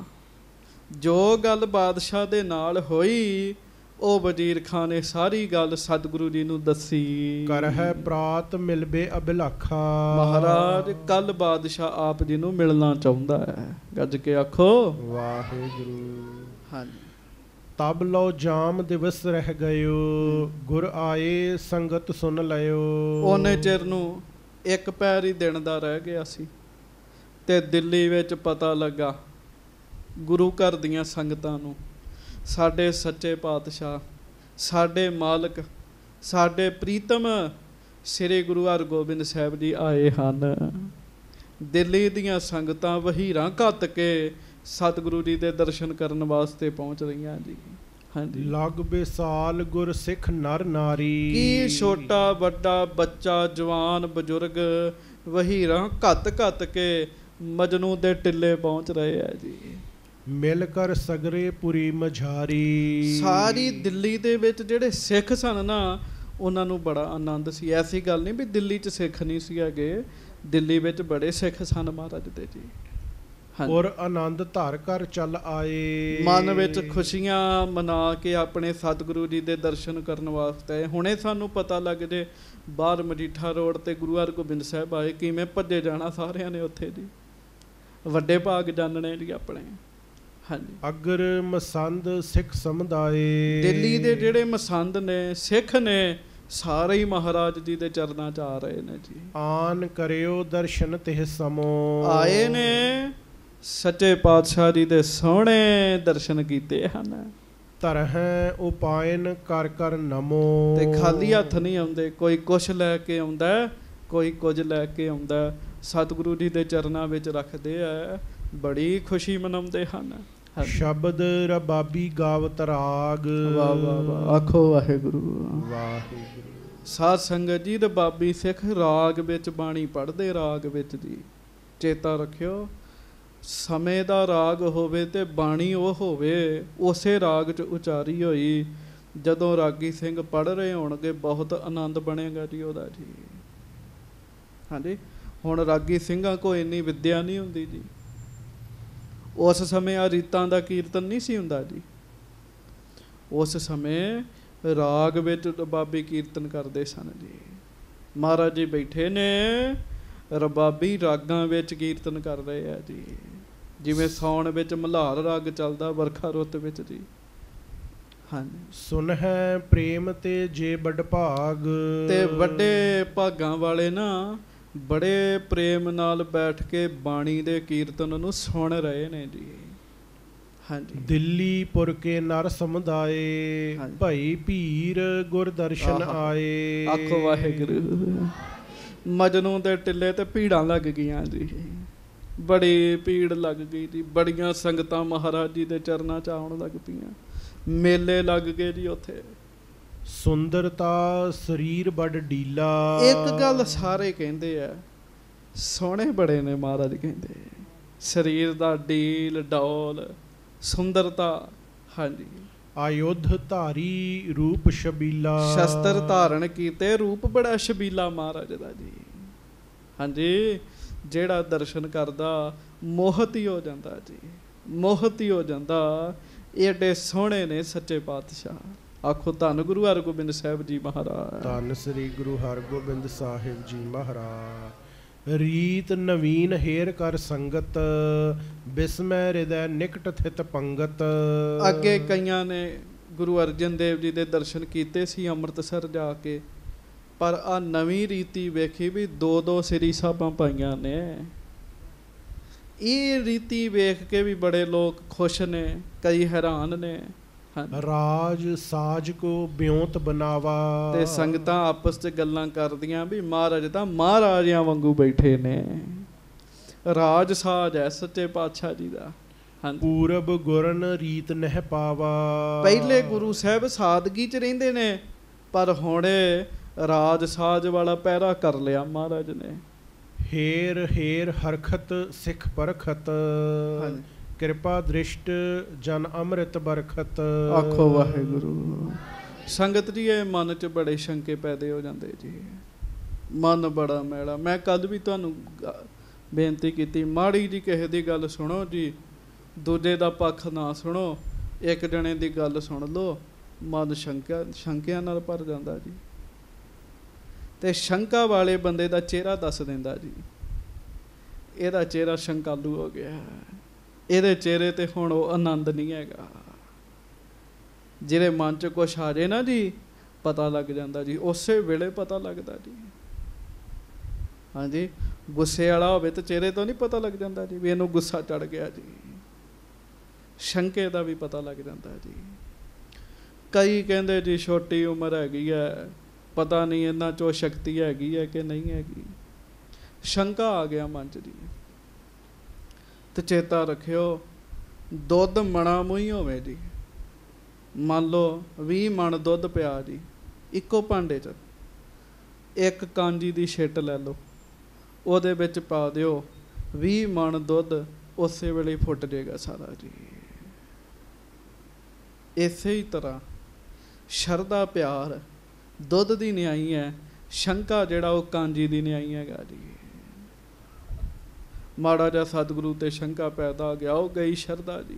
ਜੋ ਗੱਲ ਬਾਦਸ਼ਾਹ ਦੇ ਨਾਲ ਹੋਈ ਉਹ ਵਜ਼ੀਰ ਖਾਂ ਨੇ ਸਾਰੀ ਗੱਲ ਸਤਿਗੁਰੂ ਜੀ ਨੂੰ ਦੱਸੀ। ਕਰਹਿ ਪ੍ਰਾਤ ਮਿਲਬੇ ਅਭਿਲਾਖਾ। ਮਹਾਰਾਜ ਕੱਲ ਬਾਦਸ਼ਾਹ ਆਪ ਜੀ ਨੂੰ ਮਿਲਣਾ ਚਾਹੁੰਦਾ ਹੈ। ਗੱਜ ਕੇ ਆਖੋ ਵਾਹਿਗੁਰੂ। ਹਾਂਜੀ। ਤਬ ਲਓ ਜਾਮ ਦਿਵਸ ਰਹਿ ਗਇਓ, ਗੁਰ ਆਏ ਸੰਗਤ ਸੁਣ ਲਿਓ। ਉਹਨੇ ਚਿਰ ਨੂੰ ਇੱਕ ਪੈਰ ਹੀ ਦਿਨ ਦਾ ਰਹਿ ਗਿਆ ਸੀ ਤੇ ਦਿੱਲੀ ਵਿੱਚ ਪਤਾ ਲੱਗਾ ਗੁਰੂ ਘਰ ਦੀਆਂ ਸੰਗਤਾਂ ਨੂੰ ਸਾਡੇ ਸੱਚੇ ਪਾਤਸ਼ਾਹ, ਸਾਡੇ ਮਾਲਕ, ਸਾਡੇ ਪ੍ਰੀਤਮ ਸ੍ਰੀ ਗੁਰੂ ਹਰਗੋਬਿੰਦ ਸਾਹਿਬ ਜੀ ਆਏ ਹਨ। ਦਿੱਲੀ ਦੀਆਂ ਸੰਗਤਾਂ ਵਹੀਰਾਂ ਘੱਤ ਕੇ ਸਤਿਗੁਰੂ ਜੀ ਦੇ ਦਰਸ਼ਨ ਕਰਨ ਵਾਸਤੇ ਪਹੁੰਚ ਰਹੀਆਂ ਜੀ। ਹਾਂਜੀ। ਲਗ ਬੇਸਾਲ ਗੁਰ ਸਿੱਖ ਨਰ ਨਾਰੀ। ਕੀ ਛੋਟਾ ਵੱਡਾ ਬੱਚਾ ਜਵਾਨ ਬਜ਼ੁਰਗ ਵਹੀਰਾਂ ਘੱਤ ਘੱਤ ਕੇ ਮਜਨੂ ਦੇ ਟਿੱਲੇ ਪਹੁੰਚ ਰਹੇ ਆ ਜੀ। ਮਿਲ ਕਰ ਸਗਰੇ ਪੁਰੀ ਮਝਾਰੀ। ਸਾਰੀ ਦਿੱਲੀ ਦੇ ਵਿੱਚ ਜਿਹੜੇ ਸਿੱਖ ਸਨ ਨਾ ਉਹਨਾਂ ਨੂੰ ਬੜਾ ਆਨੰਦ ਸੀ। ਐਸੀ ਗੱਲ ਨਹੀਂ ਵੀ ਦਿੱਲੀ 'ਚ ਸਿੱਖ ਨਹੀਂ ਸੀ ਹੈਗੇ, ਦਿੱਲੀ ਵਿੱਚ ਬੜੇ ਸਿੱਖ ਸਨ ਮਹਾਰਾਜ ਦੇ ਜੀ। ਔਰ ਆਨੰਦ ਧਾਰ ਕਰ ਚੱਲ ਆਏ। ਮਨ ਵਿੱਚ ਖੁਸ਼ੀਆਂ ਮਨਾ ਕੇ ਆਪਣੇ ਸਤਿਗੁਰੂ ਜੀ ਦੇ ਦਰਸ਼ਨ ਕਰਨ ਵਾਸਤੇ। ਹੁਣੇ ਸਾਨੂੰ ਪਤਾ ਲੱਗ ਜੇ ਬਾਹਰ ਮਜੀਠਾ ਰੋਡ ਤੇ ਗੁਰੂ ਹਰਗੋਬਿੰਦ ਸਾਹਿਬ ਆਏ, ਕਿਵੇਂ ਭੱਜੇ ਜਾਣਾ ਸਾਰਿਆਂ ਨੇ ਉੱਥੇ ਜੀ। ਵੱਡੇ ਭਾਗ ਜਾਣਨੇ ਜੀ ਆਪਣੇ। ਹਾਂਜੀ। ਅਗਰ ਮਸੰਦ ਸਿੱਖ ਸਮੁਦਾਏ। ਦਿੱਲੀ ਦੇ ਜਿਹੜੇ ਮਸੰਦ ਨੇ ਸਿੱਖ ਨੇ ਸਾਰੇ ਹੀ ਮਹਾਰਾਜ ਜੀ ਦੇ ਚਰਨਾਂ 'ਚ ਆ ਰਹੇ ਨੇ ਜੀ। ਆਨ ਕਰਿਓ ਦਰਸ਼ਨ ਤਿਹ ਸਮੋ। ਆਏ ਨੇ ਸੱਚੇ ਪਾਤਸ਼ਾਹ ਜੀ ਦੇ ਸੋਹਣੇ ਦਰਸ਼ਨ ਕੀਤੇ ਹਨ। ਤਰਹਿ ਉਪਾਇਨ ਕਰ ਕਰ ਨਮੋ। ਤੇ ਖਾਲੀ ਹੱਥ ਨਹੀਂ ਆਉਂਦੇ, ਕੋਈ ਕੁਛ ਲੈ ਕੇ ਆਉਂਦਾ, ਕੋਈ ਕੁਝ ਲੈ ਕੇ ਆਉਂਦਾ। ਸਤਿਗੁਰੂ ਜੀ ਦੇ ਚਰਨਾਂ ਵਿੱਚ ਰੱਖਦੇ ਆ, ਬੜੀ ਖੁਸ਼ੀ ਮਨਾਉਂਦੇ ਹਨ। ਸ਼ਬਦ ਰਬਾਬੀ ਗਾਵਤ ਰਾਗ। ਵਾਹ ਵਾਹ ਵਾਹ, ਆਖੋ ਵਾਹਿਗੁਰੂ ਵਾਹਿਗੁਰੂ। ਸਾਧ ਸੰਗਤ ਜੀ ਰਬਾਬੀ ਸਿੱਖ ਰਾਗ ਵਿੱਚ ਬਾਣੀ ਪੜ੍ਹਦੇ, ਰਾਗ ਵਿੱਚ ਜੀ। ਚੇਤਾ ਰੱਖਿਓ ਸਮੇਂ ਦਾ ਰਾਗ ਹੋਵੇ ਤੇ ਬਾਣੀ ਉਹ ਹੋਵੇ ਉਸੇ ਰਾਗ 'ਚ ਉਚਾਰੀ ਹੋਈ। ਜਦੋਂ ਰਾਗੀ ਸਿੰਘ ਪੜ੍ਹ ਰਹੇ ਹੋਣਗੇ ਬਹੁਤ ਆਨੰਦ ਬਣੇਗਾ ਜੀ ਉਹਦਾ ਜੀ। ਹਾਂਜੀ। ਹੁਣ ਰਾਗੀ ਸਿੰਘਾਂ ਕੋਲ ਇੰਨੀ ਵਿੱਦਿਆ ਨਹੀਂ ਹੁੰਦੀ ਜੀ। ਉਸ ਸਮੇਂ ਆ ਰੀਤਾਂ ਦਾ ਕੀਰਤਨ ਨਹੀਂ ਸੀ ਹੁੰਦਾ ਜੀ। ਉਸ ਸਮੇਂ ਰਾਗ ਵਿੱਚ ਰਬਾਬੀ ਕੀਰਤਨ ਕਰਦੇ ਸਨ ਜੀ। ਮਹਾਰਾਜ ਜੀ ਬੈਠੇ ਨੇ, ਰਬਾਬੀ ਰਾਗਾਂ ਵਿੱਚ ਕੀਰਤਨ ਕਰ ਰਹੇ ਆ ਜੀ। ਜਿਵੇਂ ਸਾਉਣ ਵਿੱਚ ਮਲ੍ਹਾਰ ਰਾਗ ਚੱਲਦਾ, ਵਰਖਾ ਰੁੱਤ ਵਿੱਚ ਜੀ। ਹਾਂਜੀ। ਸੁਨ ਹੈ ਪ੍ਰੇਮ ਤੇ ਜੇ ਵੱਡ ਭਾਗ। ਤੇ ਵੱਡੇ ਭਾਗਾਂ ਵਾਲੇ ਨਾ ਬੜੇ ਪ੍ਰੇਮ ਨਾਲ ਬੈਠ ਕੇ ਬਾਣੀ ਦੇ ਕੀਰਤਨ ਨੂੰ ਸੁਣ ਰਹੇ ਨੇ ਜੀ। ਹਾਂਜੀ। ਦਿੱਲੀ ਪੁਰ ਕੇ ਨਰ ਸਮੁਦਾਏ। ਭਈ ਭੀਰ ਗੁਰ ਦਰਸ਼ਨ ਆਏ। ਆਖੋ ਵਾਹਿਗੁਰੂ। ਮਜਨੂ ਦੇ ਟਿੱਲੇ ਤੇ ਭੀੜਾਂ ਲੱਗ ਗਈਆਂ ਜੀ। ਬੜੀ ਭੀੜ ਲੱਗ ਗਈ ਜੀ। ਬੜੀਆਂ ਸੰਗਤਾਂ ਮਹਾਰਾਜ ਜੀ ਦੇ ਚਰਨਾਂ 'ਚ ਆਉਣ ਲੱਗ ਪਈਆਂ। ਮੇਲੇ ਲੱਗ ਗਏ ਜੀ ਉੱਥੇ। ਸੁੰਦਰਤਾ ਸਰੀਰ ਬੜ ਢੀਲਾ। ਇੱਕ ਗੱਲ ਸਾਰੇ ਕਹਿੰਦੇ ਆ, ਸੋਹਣੇ ਬੜੇ ਨੇ ਮਹਾਰਾਜ ਕਹਿੰਦੇ। ਸਰੀਰ ਦਾ ਢੀਲ ਡੌਲ, ਸੁੰਦਰਤਾ। ਹਾਂਜੀ। ਆਯੁਧ ਧਾਰੀ ਰੂਪ ਸ਼ਬੀਲਾ। ਸ਼ਸਤਰ ਧਾਰਨ ਕੀਤੇ, ਰੂਪ ਬੜਾ ਸ਼ਬੀਲਾ ਮਹਾਰਾਜ ਦਾ ਜੀ। ਹਾਂਜੀ। ਜਿਹੜਾ ਦਰਸ਼ਨ ਕਰਦਾ ਮੋਹਤ ਹੀ ਹੋ ਜਾਂਦਾ ਜੀ, ਮੋਹਤ ਹੀ ਹੋ ਜਾਂਦਾ। ਏਡੇ ਸੋਹਣੇ ਨੇ ਸੱਚੇ ਪਾਤਸ਼ਾਹ। ਆਖੋ ਧੰਨ ਗੁਰੂ ਹਰਗੋਬਿੰਦ ਸਾਹਿਬ ਜੀ ਮਹਾਰਾਜ। ਧੰਨ ਸ੍ਰੀ ਗੁਰੂ ਹਰਗੋਬਿੰਦ ਸਾਹਿਬ ਜੀ ਮਹਾਰਾਜ। ਰੀਤ ਨਵੀਨ ਹੇਰ ਕਰ ਸੰਗਤ, ਬਿਸਮੈ ਹਿਰਦੈ ਨਿਕਟ ਥਿਤ ਪੰਗਤ। ਅੱਗੇ ਕਈਆਂ ਨੇ ਗੁਰੂ ਅਰਜਨ ਦੇਵ ਜੀ ਦੇ ਦਰਸ਼ਨ ਕੀਤੇ ਸੀ ਅੰਮ੍ਰਿਤਸਰ ਜਾ ਕੇ। पर आ नवी रीति वेखी भी दो दो सिरी साबां पाइयां ने। ये रीति वेख के भी बड़े लोग खुश ने, कई हैरान ने। राज साज को ब्योंत बनावा। ते संगतां आपस च गल्लां करदियां भी महाराज तां महाराजियां वांगू बैठे ने। राज साज है सच्चे पातशाह जी दा। पूरब गुरन रीत नह पावा। पहले गुरु साहब सादगी च रहिंदे ने, पर हुण राज साज वाला पैरा कर लिया महाराज ने। हेर हेर हरखत सिख परखत, कृपा दृष्ट जन अमृत बरखत। आखो वाहेगुरु। संगत जी ये मन च बड़े शंके पैदे हो जाते जी, मन बड़ा मैला। मैं कल भी तुहानू बेनती की, माड़ी जी किसी की गल सुनो जी, दूजे दा पक्ष ना सुनो, एक जने दी गल सुन लो, मन शंकिया नाल भर जांदा जी। ते शंका वाले बंदे दा चेहरा दस दिंदा जी, इहदा चेहरा शंकालू हो गया, इहदे चेहरे ते हुण ओह आनंद नहीं हैगा। जिहदे मन च कुछ आ जाए ना जी, पता लग जाता जी, उस वेले पता लगता जी। हाँ जी, गुस्से वाला होवे तो चेहरे तो नहीं पता लग जाता जी भी इहनूं गुस्सा चढ़ गया जी। शंके का भी पता लग जाता जी। कई कहते जी छोटी उम्र हैगी है, पता नहीं इन्हां चो शक्ति हैगी है कि नहीं हैगी। शंका आ गया मन च जी, तो चेता रखियो, दुध मणा मूही होवे जी, मान लो 20 मण दुध पिया जी इक्को भांडे च, एक कांजी दी छिट लै लो, ਉਹਦੇ ਵਿੱਚ पा दिओ 20 मण दुध, उस वेले फुट जाएगा सारा जी। इस ही तरह शरदा प्यार दुध की न्याई है, शंका जिहड़ा वो कांजी की न्याई हैगा जी। माड़ा जा सतगुरु ते शंका पैदा हो गया, हो गई शरदा जी।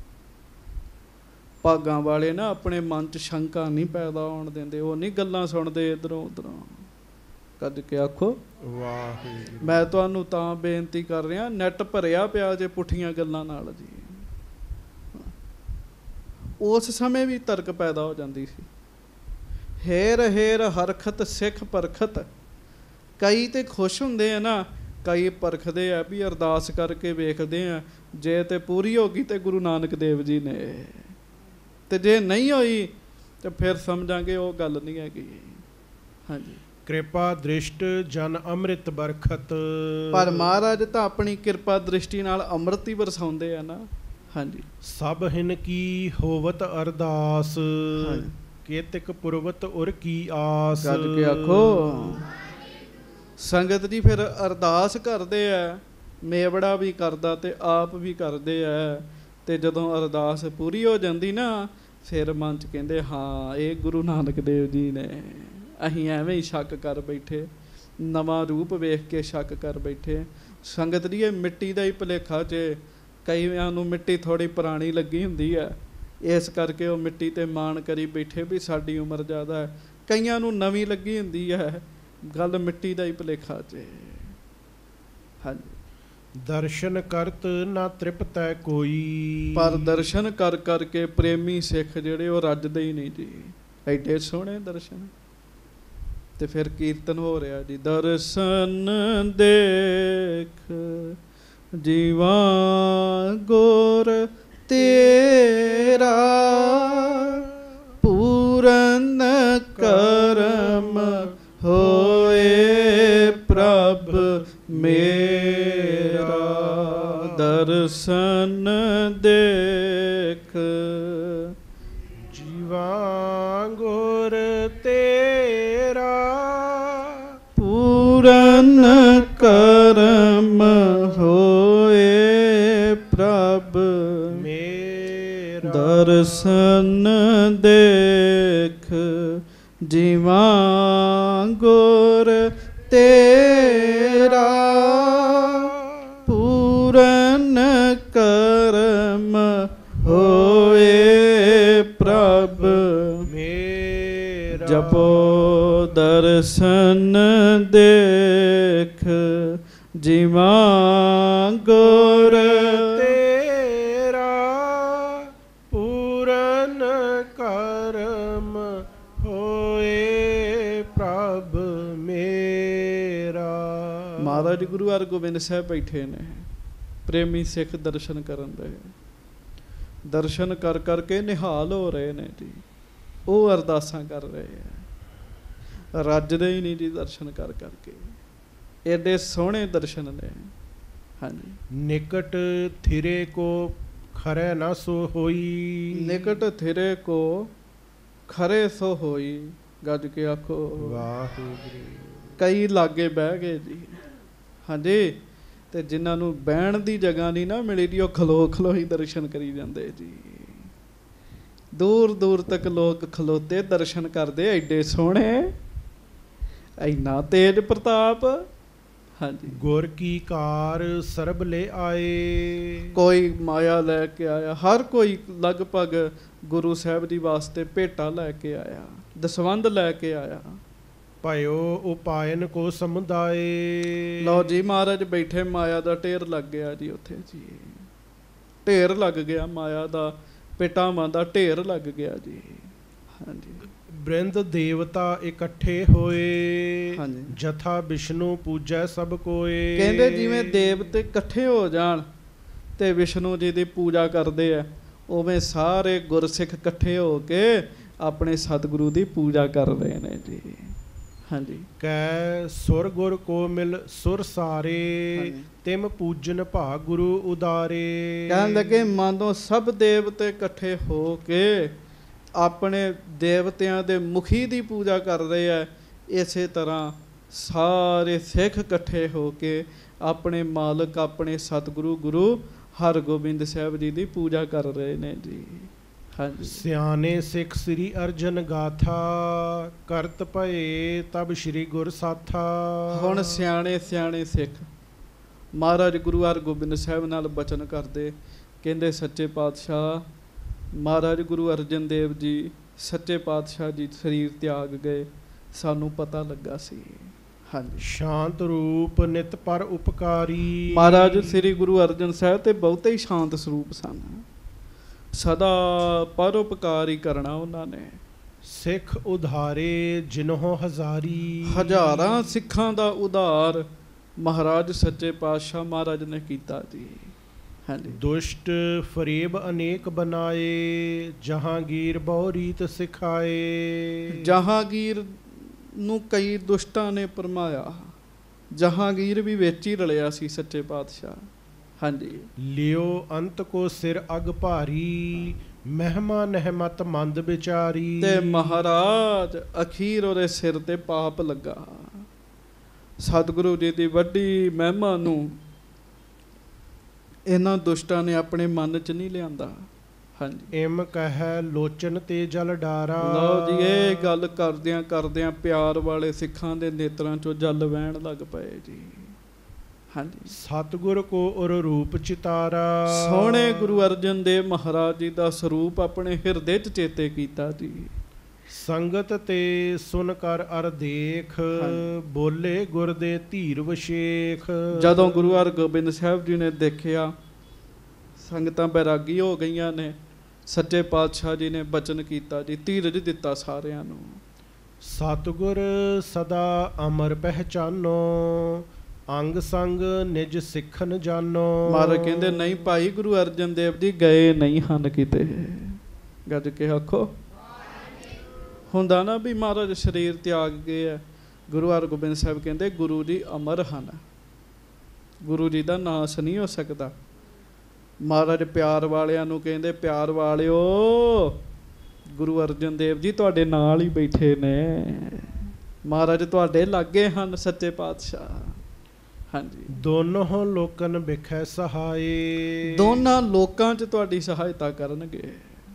भागां वाले ना अपने मन च शंका नहीं पैदा होण देंदे, वो नहीं गल्लां सुणदे इधरों उधरों। कद के आखो वाह। मैं तुहानू तां बेनती कर रहा, नैट भरिया पिया जे पुठियां गल्लां नाल जी। उस समय भी तर्क पैदा हो जाती सी। हेर हेर हरखत सिख परखत। कई तो खुश होंदे हैं ना, कई परखते हैं भी अरदास करके वेखते हैं, जे तो पूरी होगी तो गुरु नानक देव जी ने, तो जे नहीं होई तो फिर समझांगे वो गल नहीं हैगी। हाँ जी, कृपा दृष्ट जन अमृत बरखत। पर महाराज तो अपनी कृपा दृष्टि नाल अमृत ही बरसाउंदे है ना। हाँ जी, सब हिन की होवत अरदास, केतिक पुरवत उर की आस। गज के आखो संगत जी, फिर अरदास करते हैं, मेवड़ा भी करदा ते आप भी करते हैं, ते जदों अरदास पूरी हो जाती ना, फिर मन च कहंदे हाँ ये गुरु नानक देव जी ने। अहीं एवें ही शक कर बैठे, नवा रूप वेख के शक कर बैठे। संगत जी ये मिट्टी का ही भुलेखा च, कईयां नूं मिट्टी थोड़ी पुरानी लगी हुंदी है, इस करके वो मिट्टी ते मान करी बैठे भी साडी उम्र ज़्यादा है। कईयां नूं नवीं लगी हुंदी है, गल मिट्टी का ही भुलेखा च। हाँ जी, दर्शन करत ना तृप्त है कोई, पर दर्शन कर करके प्रेमी सिख जिहड़े वो रजदे ही नहीं जी। एडे सोहणे दर्शन। ते फिर कीर्तन हो रहा जी, दर्शन देख जीवा गुर तेरा, पूरन करम होए प्रभ मेरा। दर्शन देख जीवा गुर तेरा, पूरन करम होए प्रभ मेरा। दर्शन देख जीवा गुर तेरा, पूरन करम होए प्रभ मेरा। जपो दर्शन देख जीवा गुर तेरा, पूरन करम होए ਪ੍ਰਭ ਮੇਰਾ। ਮਹਾਰਾਜ ਗੁਰੂ ਹਰਗੋਬਿੰਦ ਸਾਹਿਬ ਬੈਠੇ ਨੇ, ਪ੍ਰੇਮੀ ਸਿੱਖ ਦਰਸ਼ਨ ਕਰਨ ਦੇ, ਦਰਸ਼ਨ ਕਰ ਕਰਕੇ ਨਿਹਾਲ ਹੋ ਰਹੇ ਨੇ ਜੀ। ਉਹ ਅਰਦਾਸਾਂ ਕਰ ਰਹੇ ਆ, ਰੱਜਦੇ ਹੀ ਨਹੀਂ ਜੀ ਦਰਸ਼ਨ ਕਰ ਕਰਕੇ। ਐਡੇ ਸੋਹਣੇ ਦਰਸ਼ਨ ਨੇ। ਹਾਂਜੀ। ਨਿਕਟ ਥਿਰੇ ਕੋ ਖਰੇ ਨਾ ਸੋ ਹੋਈ। ਨਿਕਟ ਥਿਰੇ ਕੋ ਖਰੇ ਸੋ ਹੋਈ। ਗੱਜ ਕੇ ਆਖੋ ਵਾਹਿਗੁਰੂ। ਕਈ ਲਾਗੇ ਬਹਿ ਗਏ ਜੀ। ਹਾਂਜੀ। ਤੇ ਜਿਨ੍ਹਾਂ ਨੂੰ ਬਹਿਣ ਦੀ ਜਗ੍ਹਾ ਨਹੀਂ ਨਾ ਮਿਲੀ ਜੀ, ਉਹ ਖਲੋ ਖਲੋ ਹੀ ਦਰਸ਼ਨ ਕਰੀ ਜਾਂਦੇ ਜੀ। ਦੂਰ ਦੂਰ ਤੱਕ ਲੋਕ ਖਲੋਤੇ ਦਰਸ਼ਨ ਕਰਦੇ, ਐਡੇ ਸੋਹਣੇ, ਇੰਨਾ ਤੇਜ ਪ੍ਰਤਾਪ। ਹਾਂਜੀ। ਗੁਰ ਕੀ ਕਾਰ ਸਰਬ ਲੈ ਆਏ। ਕੋਈ ਮਾਇਆ ਲੈ ਕੇ ਆਇਆ, ਹਰ ਕੋਈ ਲਗਭਗ ਗੁਰੂ ਸਾਹਿਬ ਜੀ ਵਾਸਤੇ ਭੇਟਾ ਲੈ ਕੇ ਆਇਆ, ਦਸਵੰਧ ਲੈ ਕੇ ਆਇਆ। ਭਇਓ ਉਪਾਇਨ ਕੋ ਸਮੁਦਾਏ। ਲਓ ਜੀ, ਮਹਾਰਾਜ ਬੈਠੇ, ਮਾਇਆ ਦਾ ਢੇਰ ਲੱਗ ਗਿਆ ਜੀ ਉੱਥੇ ਜੀ। ਢੇਰ ਲੱਗ ਗਿਆ ਮਾਇਆ ਦਾ, ਭੇਟਾਵਾਂ ਦਾ ਢੇਰ ਲੱਗ ਗਿਆ ਜੀ। ਹਾਂਜੀ। ਬ੍ਰਿੰਦ ਦੇਵਤਾ ਇਕੱਠੇ ਹੋਏ। ਹਾਂਜੀ। ਜਥਾ ਵਿਸ਼ਨੂੰ ਪੂਜੈ ਸਭ ਕੋਏ। ਕਹਿੰਦੇ ਜਿਵੇਂ ਦੇਵਤੇ ਇਕੱਠੇ ਹੋ ਜਾਣ ਤੇ ਵਿਸ਼ਨੂੰ ਜੀ ਦੀ ਪੂਜਾ ਕਰਦੇ ਆ, ਉਵੇਂ ਸਾਰੇ ਗੁਰਸਿੱਖ ਇਕੱਠੇ ਹੋ ਕੇ ਆਪਣੇ ਸਤਿਗੁਰੂ ਦੀ ਪੂਜਾ ਕਰ ਰਹੇ ਨੇ ਜੀ। ਹਾਂਜੀ। ਕੈ ਸੁਰ ਗੁਰ ਕੋ ਮਿਲ ਸੁਰ ਸਾਰੇ। ਤਿਮ ਪੂਜਨ ਭਾ ਗੁਰੂ ਉਦਾਰੇ। ਕਹਿਣ ਲੱਗੇ ਮੰਨੋ ਸਭ ਦੇਵਤੇ ਇਕੱਠੇ ਹੋ ਕੇ ਆਪਣੇ ਦੇਵਤਿਆਂ ਦੇ ਮੁਖੀ ਦੀ ਪੂਜਾ ਕਰ ਰਹੇ ਆ। ਇਸੇ ਤਰ੍ਹਾਂ ਸਾਰੇ ਸਿੱਖ ਇਕੱਠੇ ਹੋ ਕੇ ਆਪਣੇ ਮਾਲਕ, ਆਪਣੇ ਸਤਿਗੁਰੂ ਗੁਰੂ ਹਰਗੋਬਿੰਦ ਸਾਹਿਬ ਜੀ ਦੀ ਪੂਜਾ ਕਰ ਰਹੇ ਨੇ ਜੀ। ਹਾਂਜੀ। ਸਿਆਣੇ ਸਿੱਖ ਸ੍ਰੀ ਅਰਜਨ ਗਾਥਾ ਕਰਤ ਭਏ ਤਬ ਸ੍ਰੀ ਗੁਰ ਸਾਥਾ। ਹੁਣ ਸਿਆਣੇ ਸਿਆਣੇ ਸਿੱਖ ਮਹਾਰਾਜ ਗੁਰੂ ਹਰਗੋਬਿੰਦ ਸਾਹਿਬ ਨਾਲ ਬਚਨ ਕਰਦੇ, ਕਹਿੰਦੇ ਸੱਚੇ ਪਾਤਸ਼ਾਹ ਮਹਾਰਾਜ ਗੁਰੂ ਅਰਜਨ ਦੇਵ ਜੀ ਸੱਚੇ ਪਾਤਸ਼ਾਹ ਜੀ ਸਰੀਰ ਤਿਆਗ ਗਏ, ਸਾਨੂੰ ਪਤਾ ਲੱਗਾ ਸੀ। ਹਾਂਜੀ। ਸ਼ਾਂਤ ਰੂਪ ਨਿਤ ਪਰ ਉਪਕਾਰੀ। ਮਹਾਰਾਜ ਸ੍ਰੀ ਗੁਰੂ ਅਰਜਨ ਸਾਹਿਬ ਤੇ ਬਹੁਤੇ ਹੀ ਸ਼ਾਂਤ ਸਰੂਪ ਸਨ, ਸਦਾ ਪਰਉਪਕਾਰ ਹੀ ਕਰਨਾ ਉਹਨਾਂ ਨੇ। ਸਿੱਖ ਉਧਾਰੇ ਜਿਨਹੁ ਹਜ਼ਾਰੀ। ਹਜ਼ਾਰਾਂ ਸਿੱਖਾਂ ਦਾ ਉਧਾਰ ਮਹਾਰਾਜ ਸੱਚੇ ਪਾਤਸ਼ਾਹ ਮਹਾਰਾਜ ਨੇ ਕੀਤਾ ਜੀ। ਹਾਂਜੀ। ਦੁਸ਼ਟ ਫਰੇਬ ਅਨੇਕ ਬਨਾਏ। ਜਹਾਂਗੀਰ ਬਹੁ ਰੀਤ ਸਿਖਾਏ। ਜਹਾਂਗੀਰ ਨੂੰ ਕਈ ਦੁਸ਼ਟਾਂ ਨੇ ਪਰਮਾਇਆ। ਜਹਾਂਗੀਰ ਵੀ ਵਿੱਚ ਹੀ ਰਲਿਆ ਸੀ ਸੱਚੇ ਪਾਤਸ਼ਾਹ। ਹਾਂਜੀ। ਲਿਓ ਅੰਤ ਕੋ ਸਿਰ ਅਗ ਭਾਰੀ। ਮਹਿਮਾ ਨਹਿਮਤ ਮੰਦ ਵਿਚਾਰੀ। ਤੇ ਮਹਾਰਾਜ ਅਖੀਰ ਉਹਦੇ ਸਿਰ ਤੇ ਪਾਪ ਲੱਗਾ। ਸਤਿਗੁਰੂ ਜੀ ਦੀ ਵੱਡੀ ਮਹਿਮਾ ਨੂੰ ਇਹਨਾਂ ਦੁਸ਼ਟਾਂ ਨੇ ਆਪਣੇ ਮਨ 'ਚ ਨਹੀਂ ਲਿਆਂਦਾ। ਹਾਂਜੀ। ਇਮ ਕਹਿ ਲੋਚਨ ਤੇ ਜਲ ਡਾਰਾ। ਲਓ ਜੀ, ਇਹ ਗੱਲ ਕਰਦਿਆਂ ਕਰਦਿਆਂ ਪਿਆਰ ਵਾਲੇ ਸਿੱਖਾਂ ਦੇ ਨੇਤਰਾਂ 'ਚੋਂ ਜਲ ਵਹਿਣ ਲੱਗ ਪਏ ਜੀ। ਹਾਂਜੀ। ਸਤਿਗੁਰ ਕੋ ਔਰ ਰੂਪ ਚਿਤਾਰਾ। ਸੋਹਣੇ ਗੁਰੂ ਅਰਜਨ ਦੇਵ ਮਹਾਰਾਜ ਜੀ ਦਾ ਸਰੂਪ ਆਪਣੇ ਹਿਰਦੇ 'ਚ ਚੇਤੇ ਕੀਤਾ ਜੀ। ਸੰਗਤ ਤੇ ਸੁਨ ਕਰ ਅਰ ਦੇਖ। ਬੋਲੇ ਗੁਰ ਦੇ ਧੀਰ ਵਿਸ਼ੇਖ। ਜਦੋਂ ਗੁਰੂ ਹਰਗੋਬਿੰਦ ਸਾਹਿਬ ਜੀ ਨੇ ਦੇਖਿਆ ਸੰਗਤਾਂ ਬੈਰਾਗੀ ਹੋ ਗਈਆਂ ਨੇ, ਸੱਚੇ ਪਾਤਸ਼ਾਹ ਜੀ ਨੇ ਬਚਨ ਕੀਤਾ ਜੀ, ਧੀਰਜ ਦਿੱਤਾ ਸਾਰਿਆਂ ਨੂੰ। ਸਤਿਗੁਰ ਸਦਾ ਅਮਰ ਪਹਿਚਾਨੋ। ਅੰਗ ਸੰਗ ਨਿਜ ਸਿੱਖਨ ਜਾਨੋ। ਮਹਾਰਾਜ ਕਹਿੰਦੇ ਨਹੀਂ ਭਾਈ, ਗੁਰੂ ਅਰਜਨ ਦੇਵ ਜੀ ਗਏ ਨਹੀਂ ਹਨ ਕਿਤੇ। ਗੱਜ ਕੇ ਆਖੋ। ਹੁੰਦਾ ਨਾ ਵੀ ਮਹਾਰਾਜ ਸਰੀਰ ਤਿਆਗ ਗਏ ਆ। ਗੁਰੂ ਹਰਗੋਬਿੰਦ ਸਾਹਿਬ ਕਹਿੰਦੇ ਗੁਰੂ ਜੀ ਅਮਰ ਹਨ, ਗੁਰੂ ਜੀ ਦਾ ਨਾਸ ਨਹੀਂ ਹੋ ਸਕਦਾ। ਮਹਾਰਾਜ ਪਿਆਰ ਵਾਲਿਆਂ ਨੂੰ ਕਹਿੰਦੇ ਪਿਆਰ ਵਾਲਿਓ, ਗੁਰੂ ਅਰਜਨ ਦੇਵ ਜੀ ਤੁਹਾਡੇ ਨਾਲ ਹੀ ਬੈਠੇ ਨੇ, ਮਹਾਰਾਜ ਤੁਹਾਡੇ ਲਾਗੇ ਹਨ ਸੱਚੇ ਪਾਤਸ਼ਾਹ। ਹਾਂਜੀ। ਦੋਨੋਂ ਲੋਕਨ ਵਿਖੇ ਸਹਾਏ। ਦੋਨਾਂ ਲੋਕਾਂ 'ਚ ਤੁਹਾਡੀ ਸਹਾਇਤਾ ਕਰਨਗੇ,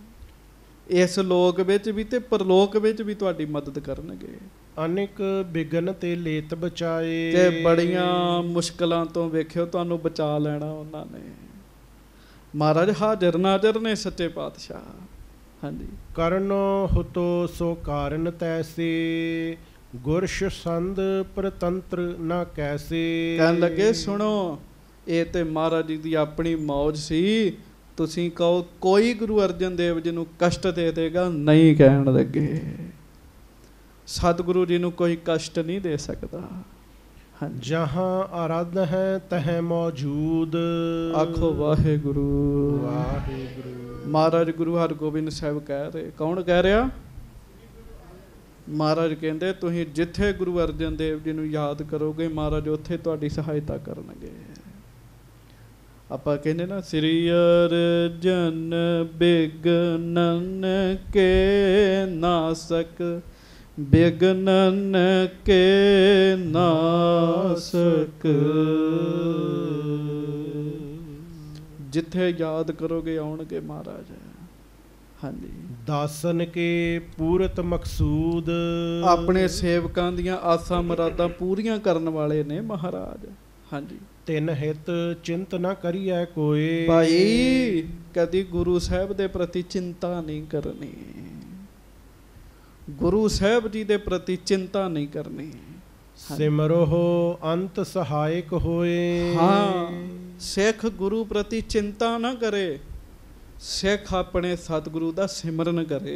ਇਸ ਲੋਕ ਵਿੱਚ ਵੀ ਤੇ ਪਰਲੋਕ ਵਿੱਚ ਵੀ ਤੁਹਾਡੀ ਮਦਦ ਕਰਨਗੇ। ਅਨੇਕ ਬਿਗਨ ਤੇ ਲੇਤ ਬਚਾਏ। ਤੇ ਬੜੀਆਂ ਮੁਸ਼ਕਲਾਂ ਤੋਂ ਵੇਖਿਓ ਤੁਹਾਨੂੰ ਬਚਾ ਲੈਣਾ ਉਹਨਾਂ ਨੇ। ਮਹਾਰਾਜ ਹਾਜ਼ਰ ਨਾਜ਼ਰ ਨੇ ਸੱਚੇ ਪਾਤਸ਼ਾਹ। ਹਾਂਜੀ। ਕਰਨੋ ਹੁਤੋ ਸੋ ਕਾਰਨ ਤੈਸੇ। ਗੁਰਸ਼ ਸੰਦ ਪ੍ਰਤੰਤਰ ਨਾ ਕੈਸੇ। ਕਹਿਣ ਲੱਗੇ ਸੁਣੋ, ਇਹ ਤੇ ਮਹਾਰਾਜ ਜੀ ਦੀ ਆਪਣੀ ਮੌਜ ਸੀ, ਤੁਸੀਂ ਕਹੋ ਕੋਈ ਗੁਰੂ ਅਰਜਨ ਦੇਵ ਜੀ ਨੂੰ ਕਸ਼ਟ ਦੇ ਦੇਗਾ, ਨਹੀਂ ਕਹਿਣ ਲੱਗੇ। सतगुरु जी नूं कोई कष्ट नहीं दे सकता। हाँ जी। जहाँ आराध है तह मौजूद। आखो वाहेगुरु वाहेगुरु। महाराज गुरु हरगोबिंद साहब कह रहे, कौन कह रहा? महाराज कहते तुसीं जिथे गुरु अर्जन देव जी नूं याद करोगे महाराज उत्थे तुहाडी सहायता करनगे। आपां कहने ना श्री अर्जन बिघनन के नासक, बिघनन के नासक। जिथे याद करोगे आउणगे महाराज। हाँ जी। दासन के पूरत मकसूद। अपने सेवकां दियां आसां मुरादां पूरियां करन वाले ने महाराज। हाँ जी। तिन हित चिंत ना करिए कोई। भाई कदी गुरु साहब दे प्रति चिंता नहीं करनी, गुरु साहब जी दे प्रति चिंता नहीं करनी। सिमरो अंत सहायक होए। हाँ, सिख गुरु प्रति चिंता ना करे, सिख अपने सतगुरु दा सिमरन करे,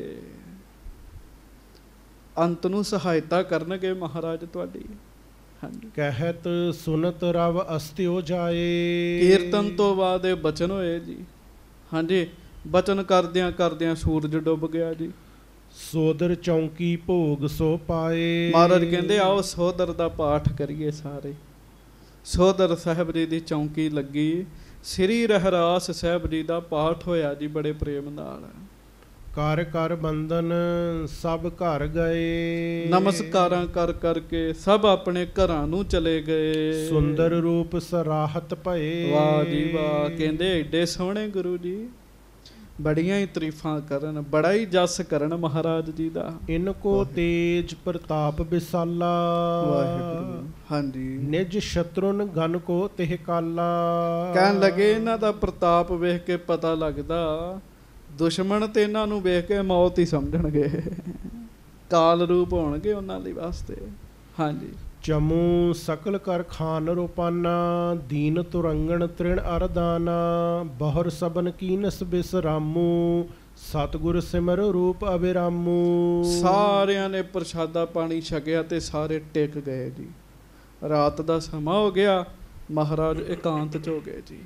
अंत नूं सहायता करनगे महाराज तुहाडी। हाँ जी। कहत सुनत रव अस्त्यो जाए। कीर्तन तो बाद ये बचन होए जी। हाँ जी। बचन करदियां करदियां सूरज डुब गया जी। सोदर चौंकी भोग सो पाए। महाराज कहंदे आओ सोदर दा पाठ करिए सारे। सोदर साहब जी दी चौंकी लगी, श्री रहरास साहब जी दा पाठ होया जी बड़े प्रेम नाल। कर कर बंदन सब घर गए। नमस्कारां कर करके सब अपने घरां नूं चले गए। सुंदर रूप सराहत भए। वाह जी वाह। कहंदे एडे सोहणे गुरु जी, बड़ियां ही तरीफां करन, बड़ा ही जस करन महाराज जी दा। इनको तेज प्रताप विसाला। वाहिगुरु। हाँ जी। निज शत्रुन गन को तिह काला। कहन लगे इन्हां दा प्रताप वेख के पता लगदा दुश्मन ते इन्हां नूं वेख के मौत ही समझणगे, काल रूप होणगे उन्हां लई वास्ते। हाँ जी। चमू सकल कर खान रोपाना। दीन तुरंगन तृण अरदाना। बहुर सबन कीनस बिसरामू। सतगुर सिमर रूप अविरामू। सारियां ने प्रसादा पानी छकिया ते सारे टिक गए जी। रात दा समा हो गया, महाराज एकांत च हो गए जी।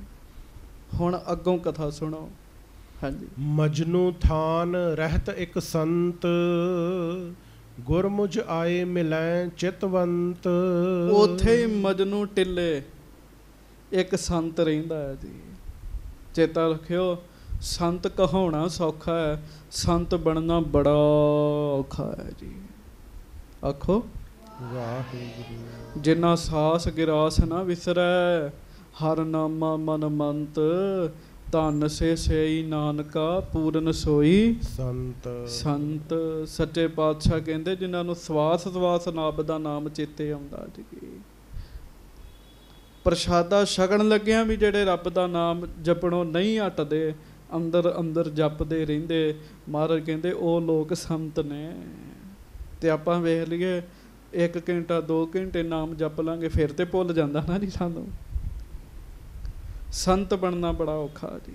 हुण अगों कथा सुनो। हाँ जी। मजनू थान रहत एक संत। गुरमुझ आए मिलैं चितवंत। उथे ही मजनू टिले एक संत रहिंदा है जी। चेता रखियो, संत कहाउणा सौखा है, संत बनना बड़ा औखा है जी। आखो वाहिगुरु। जिन्ना सास गिरास ना विसरै, हर नामा मन मंत। धन से सेई नानका पूरन सोई संत। संत। सच्चे पातशाह कहंदे जिन्हां नूं सवास सवास नाम दा नाम चेते आउंदा जी। प्रसादा छकण लग्गियां भी जिहड़े रब दा नाम जपणों नहीं हटदे, अंदर अंदर जपदे रहिंदे, महाराज कहंदे ओ लोग संत ने। ते आपां वेख लईए 1 घंटा 2 घंटे नाम जप लांगे फिर ते भुल जांदा ना जी सानूं। संत बनना बड़ा औखा जी।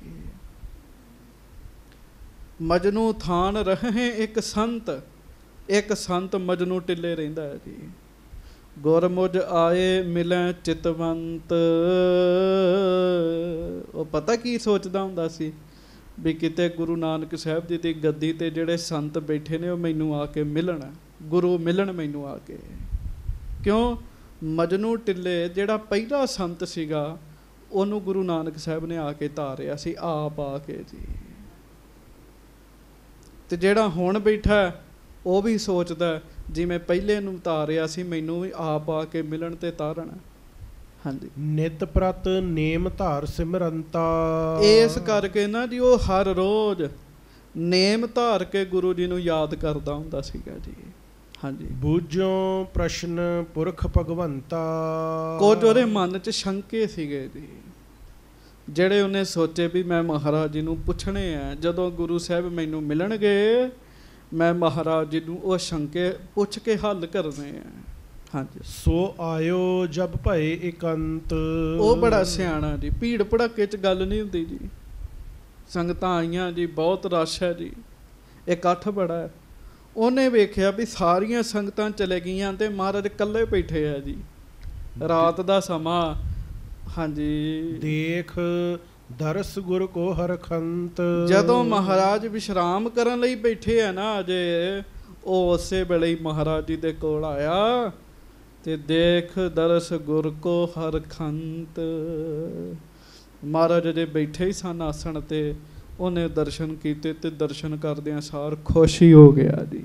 मजनू थान रहे एक संत, एक संत मजनू टिले रहिंदा है जी। गुरमुझ आए मिलै चितवंत। वो पता की सोचदा हुंदा सी भी किते गुरु नानक साहब जी दी गद्दी ते जिहड़े संत बैठे ने वो मैनू आके मिलन, गुरु मिलन मैनू आके। क्यों? मजनू टिले जिहड़ा पहला संत सीगा ਉਹਨੂੰ गुरु नानक साहब ने आके ਧਾਰਿਆ ਸੀ आप आके जी। ਤੇ ਜਿਹੜਾ ਹੁਣ ਬੈਠਾ ਉਹ ਵੀ ਸੋਚਦਾ ਜਿਵੇਂ ਪਹਿਲੇ ਨੂੰ ਧਾਰਿਆ ਸੀ ਮੈਨੂੰ ਵੀ ਆਪ ਆ ਕੇ ਮਿਲਣ ਤੇ ਤਾਰਨ। ਹਾਂਜੀ। ਨਿਤ ਪ੍ਰਤ ਨੇਮ ਧਾਰ ਸਿਮਰੰਤਾ। ਇਸ ਕਰਕੇ ਨਾ ਜੀ ਉਹ ਹਰ ਰੋਜ਼ ਨੇਮ ਧਾਰ ਕੇ ਗੁਰੂ ਜੀ ਨੂੰ ਯਾਦ ਕਰਦਾ ਹੁੰਦਾ ਸੀਗਾ ਜੀ। ਹਾਂਜੀ। ਬੂਝੋ ਪ੍ਰਸ਼ਨ ਪੁਰਖ ਭਗਵੰਤਾ। ਕੁਝ ਉਹਦੇ ਮਨ 'ਚ ਸ਼ੰਕੇ ਸੀਗੇ ਜੀ, ਜਿਹੜੇ ਉਹਨੇ ਸੋਚੇ ਵੀ ਮੈਂ ਮਹਾਰਾਜ ਜੀ ਨੂੰ ਪੁੱਛਣੇ ਆ, ਜਦੋਂ ਗੁਰੂ ਸਾਹਿਬ ਮੈਨੂੰ ਮਿਲਣਗੇ ਮੈਂ ਮਹਾਰਾਜ ਜੀ ਨੂੰ ਉਹ ਸ਼ੰਕੇ ਪੁੱਛ ਕੇ ਹੱਲ ਕਰਨੇ ਆ। ਹਾਂਜੀ। ਸੋ ਆਇਓ ਜਬ ਭਏ ਇਕੰਤ। ਉਹ ਬੜਾ ਸਿਆਣਾ ਜੀ, ਭੀੜ ਭੜੱਕੇ 'ਚ ਗੱਲ ਨਹੀਂ ਹੁੰਦੀ ਜੀ। ਸੰਗਤਾਂ ਆਈਆਂ ਜੀ, ਬਹੁਤ ਰਸ਼ ਹੈ ਜੀ, ਇਕੱਠ ਬੜਾ ਹੈ। ਉਹਨੇ ਵੇਖਿਆ ਵੀ ਸਾਰੀਆਂ ਸੰਗਤਾਂ ਚਲੇ ਗਈਆਂ ਤੇ ਮਹਾਰਾਜ ਇਕੱਲੇ ਬੈਠੇ ਆ ਜੀ, ਰਾਤ ਦਾ ਸਮਾਂ। ਹਾਂਜੀ, ਦੇਖ ਦਰਸ ਗੁਰ ਕੋ ਹਰਖੰਤ। ਜਦੋਂ ਮਹਾਰਾਜ ਵਿਸ਼ਰਾਮ ਕਰਨ ਲਈ ਬੈਠੇ ਆ ਨਾ ਅਜੇ, ਉਹ ਉਸੇ ਵੇਲੇ ਹੀ ਮਹਾਰਾਜ ਜੀ ਦੇ ਕੋਲ ਆਇਆ ਤੇ ਦੇਖ ਦਰਸ ਗੁਰ ਕੋ ਹਰਖੰਤ। ਮਹਾਰਾਜ ਜੇ ਬੈਠੇ ਹੀ ਸਨ ਆਸਣ ਤੇ, ਉਹਨੇ ਦਰਸ਼ਨ ਕੀਤੇ ਤੇ ਦਰਸ਼ਨ ਕਰਦਿਆਂ ਸਾਰ ਖੁਸ਼ ਹੀ ਹੋ ਗਿਆ ਜੀ।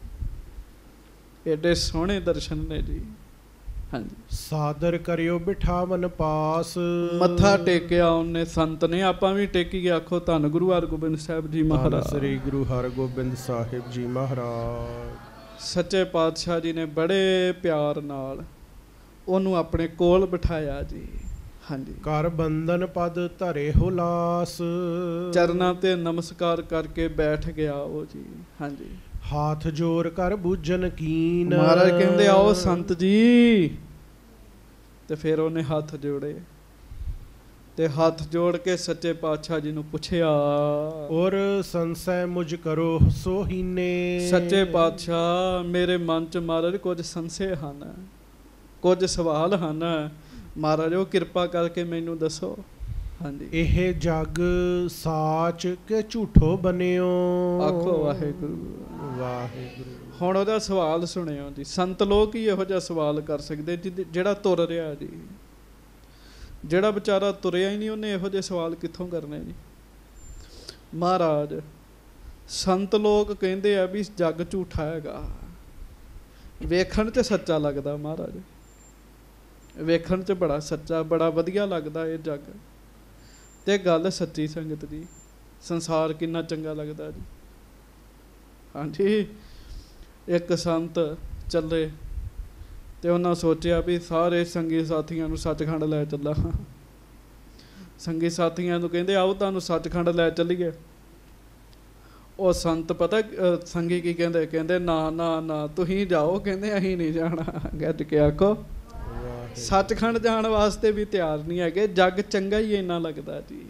ਏਡੇ ਸੋਹਣੇ ਦਰਸ਼ਨ ਨੇ ਜੀ। ਹਾਂਜੀ, ਸਾਦਰ ਕਰਿਓ ਬਿਠਾਵਨ ਪਾਸ। ਮੱਥਾ ਟੇਕਿਆ ਉਹਨੇ ਸੰਤ ਨੇ। ਆਪਾਂ ਵੀ ਟੇਕੀਏ, ਆਖੋ ਧੰਨ ਗੁਰੂ ਹਰਗੋਬਿੰਦ ਸਾਹਿਬ ਜੀ ਮਹਾਰਾਜ। ਸ੍ਰੀ ਗੁਰੂ ਹਰਗੋਬਿੰਦ ਸਾਹਿਬ ਜੀ ਮਹਾਰਾਜ। ਸੱਚੇ ਪਾਤਸ਼ਾਹ ਜੀ ਨੇ ਬੜੇ ਪਿਆਰ ਨਾਲ ਉਹਨੂੰ ਆਪਣੇ ਕੋਲ ਬਿਠਾਇਆ ਜੀ। ਹਾਂਜੀ, ਕਰ ਬੰਧਨ ਪਦ ਧਰੇ ਹੋ ਲਾਸ। ਚਰਨਾਂ ਤੇ ਨਮਸਕਾਰ ਕਰਕੇ ਬੈਠ ਗਿਆ ਉਹ ਜੀ। ਹਾਂਜੀ, ਹਾਥ ਜੋਰ ਕਰ ਬੂਝਨ ਕੀਨ। ਮਹਾਰਾਜ ਕਹਿੰਦੇ ਆਓ ਸੰਤ ਜੀ, ਤੇ ਫਿਰ ਉਹਨੇ ਹੱਥ ਜੋੜੇ ਤੇ ਹੱਥ ਜੋੜ ਕੇ ਸੱਚੇ ਪਾਤਸ਼ਾਹ ਜੀ ਨੂੰ ਪੁੱਛਿਆ, ਔਰ ਸੰਸੈ ਮੁਝ ਕਰੋ ਸੋਹੀਨੇ। ਸੱਚੇ ਪਾਤਸ਼ਾਹ ਮੇਰੇ ਮਨ ਚ ਮਹਾਰਾਜ ਕੁਝ ਸੰਸ਼ੇ ਹਨ, ਕੁਝ ਸਵਾਲ ਹਨ, ਮਹਾਰਾਜ ਉਹ ਕਿਰਪਾ ਕਰਕੇ ਮੈਨੂੰ ਦੱਸੋ। ਹਾਂਜੀ, ਇਹ ਜਗ ਸਾਚ ਕਿ ਝੂਠੋ ਬਨਿਓ। ਆਖੋ ਵਾਹਿਗੁਰੂ ਵਾਹਿਗੁਰੂ। ਹੁਣ ਉਹਦਾ ਸਵਾਲ ਸੁਣਿਓ ਜੀ। ਸੰਤ ਲੋਕ ਹੀ ਇਹੋ ਜਿਹਾ ਸਵਾਲ ਕਰ ਸਕਦੇ ਜਿਹੜਾ ਤੁਰ ਰਿਹਾ ਜੀ। ਜਿਹੜਾ ਵਿਚਾਰਾ ਤੁਰਿਆ ਹੀ ਨਹੀਂ, ਉਹਨੇ ਇਹੋ ਜਿਹੇ ਸਵਾਲ ਕਿੱਥੋਂ ਕਰਨੇ ਜੀ। ਮਹਾਰਾਜ ਸੰਤ ਲੋਕ ਕਹਿੰਦੇ ਆ ਵੀ ਜੱਗ ਝੂਠਾ ਹੈਗਾ, ਵੇਖਣ 'ਚ ਸੱਚਾ ਲੱਗਦਾ। ਮਹਾਰਾਜ ਵੇਖਣ 'ਚ ਬੜਾ ਸੱਚਾ, ਬੜਾ ਵਧੀਆ ਲੱਗਦਾ ਇਹ ਜੱਗ, ਤੇ ਗੱਲ ਸੱਚੀ ਸੰਗਤ ਜੀ। ਸੰਸਾਰ ਕਿੰਨਾ ਚੰਗਾ ਲੱਗਦਾ ਜੀ। ਹਾਂਜੀ, ਇੱਕ ਸੰਤ ਚੱਲੇ ਤੇ ਉਹਨਾਂ ਸੋਚਿਆ ਵੀ ਸਾਰੇ ਸੰਗੀ ਸਾਥੀਆਂ ਨੂੰ ਸੱਚਖੰਡ ਲੈ ਚੱਲਾਂ। ਸੰਗੀ ਸਾਥੀਆਂ ਨੂੰ ਕਹਿੰਦੇ ਆਓ ਤੁਹਾਨੂੰ ਸੱਚਖੰਡ ਲੈ ਚੱਲੀਏ। ਉਹ ਸੰਤ ਪਤਾ ਸੰਗੀ ਕੀ ਕਹਿੰਦੇ, ਕਹਿੰਦੇ ਨਾ ਨਾ ਨਾ ਤੁਸੀਂ ਜਾਓ, ਕਹਿੰਦੇ ਅਸੀਂ ਨਹੀਂ ਜਾਣਾ। ਗੱਜ ਕੇ ਆਖੋ ਸੱਚਖੰਡ ਜਾਣ ਵਾਸਤੇ ਵੀ ਤਿਆਰ ਨਹੀਂ ਹੈਗੇ। ਜੱਗ ਚੰਗਾ ਹੀ ਇੰਨਾ ਲੱਗਦਾ ਜੀ,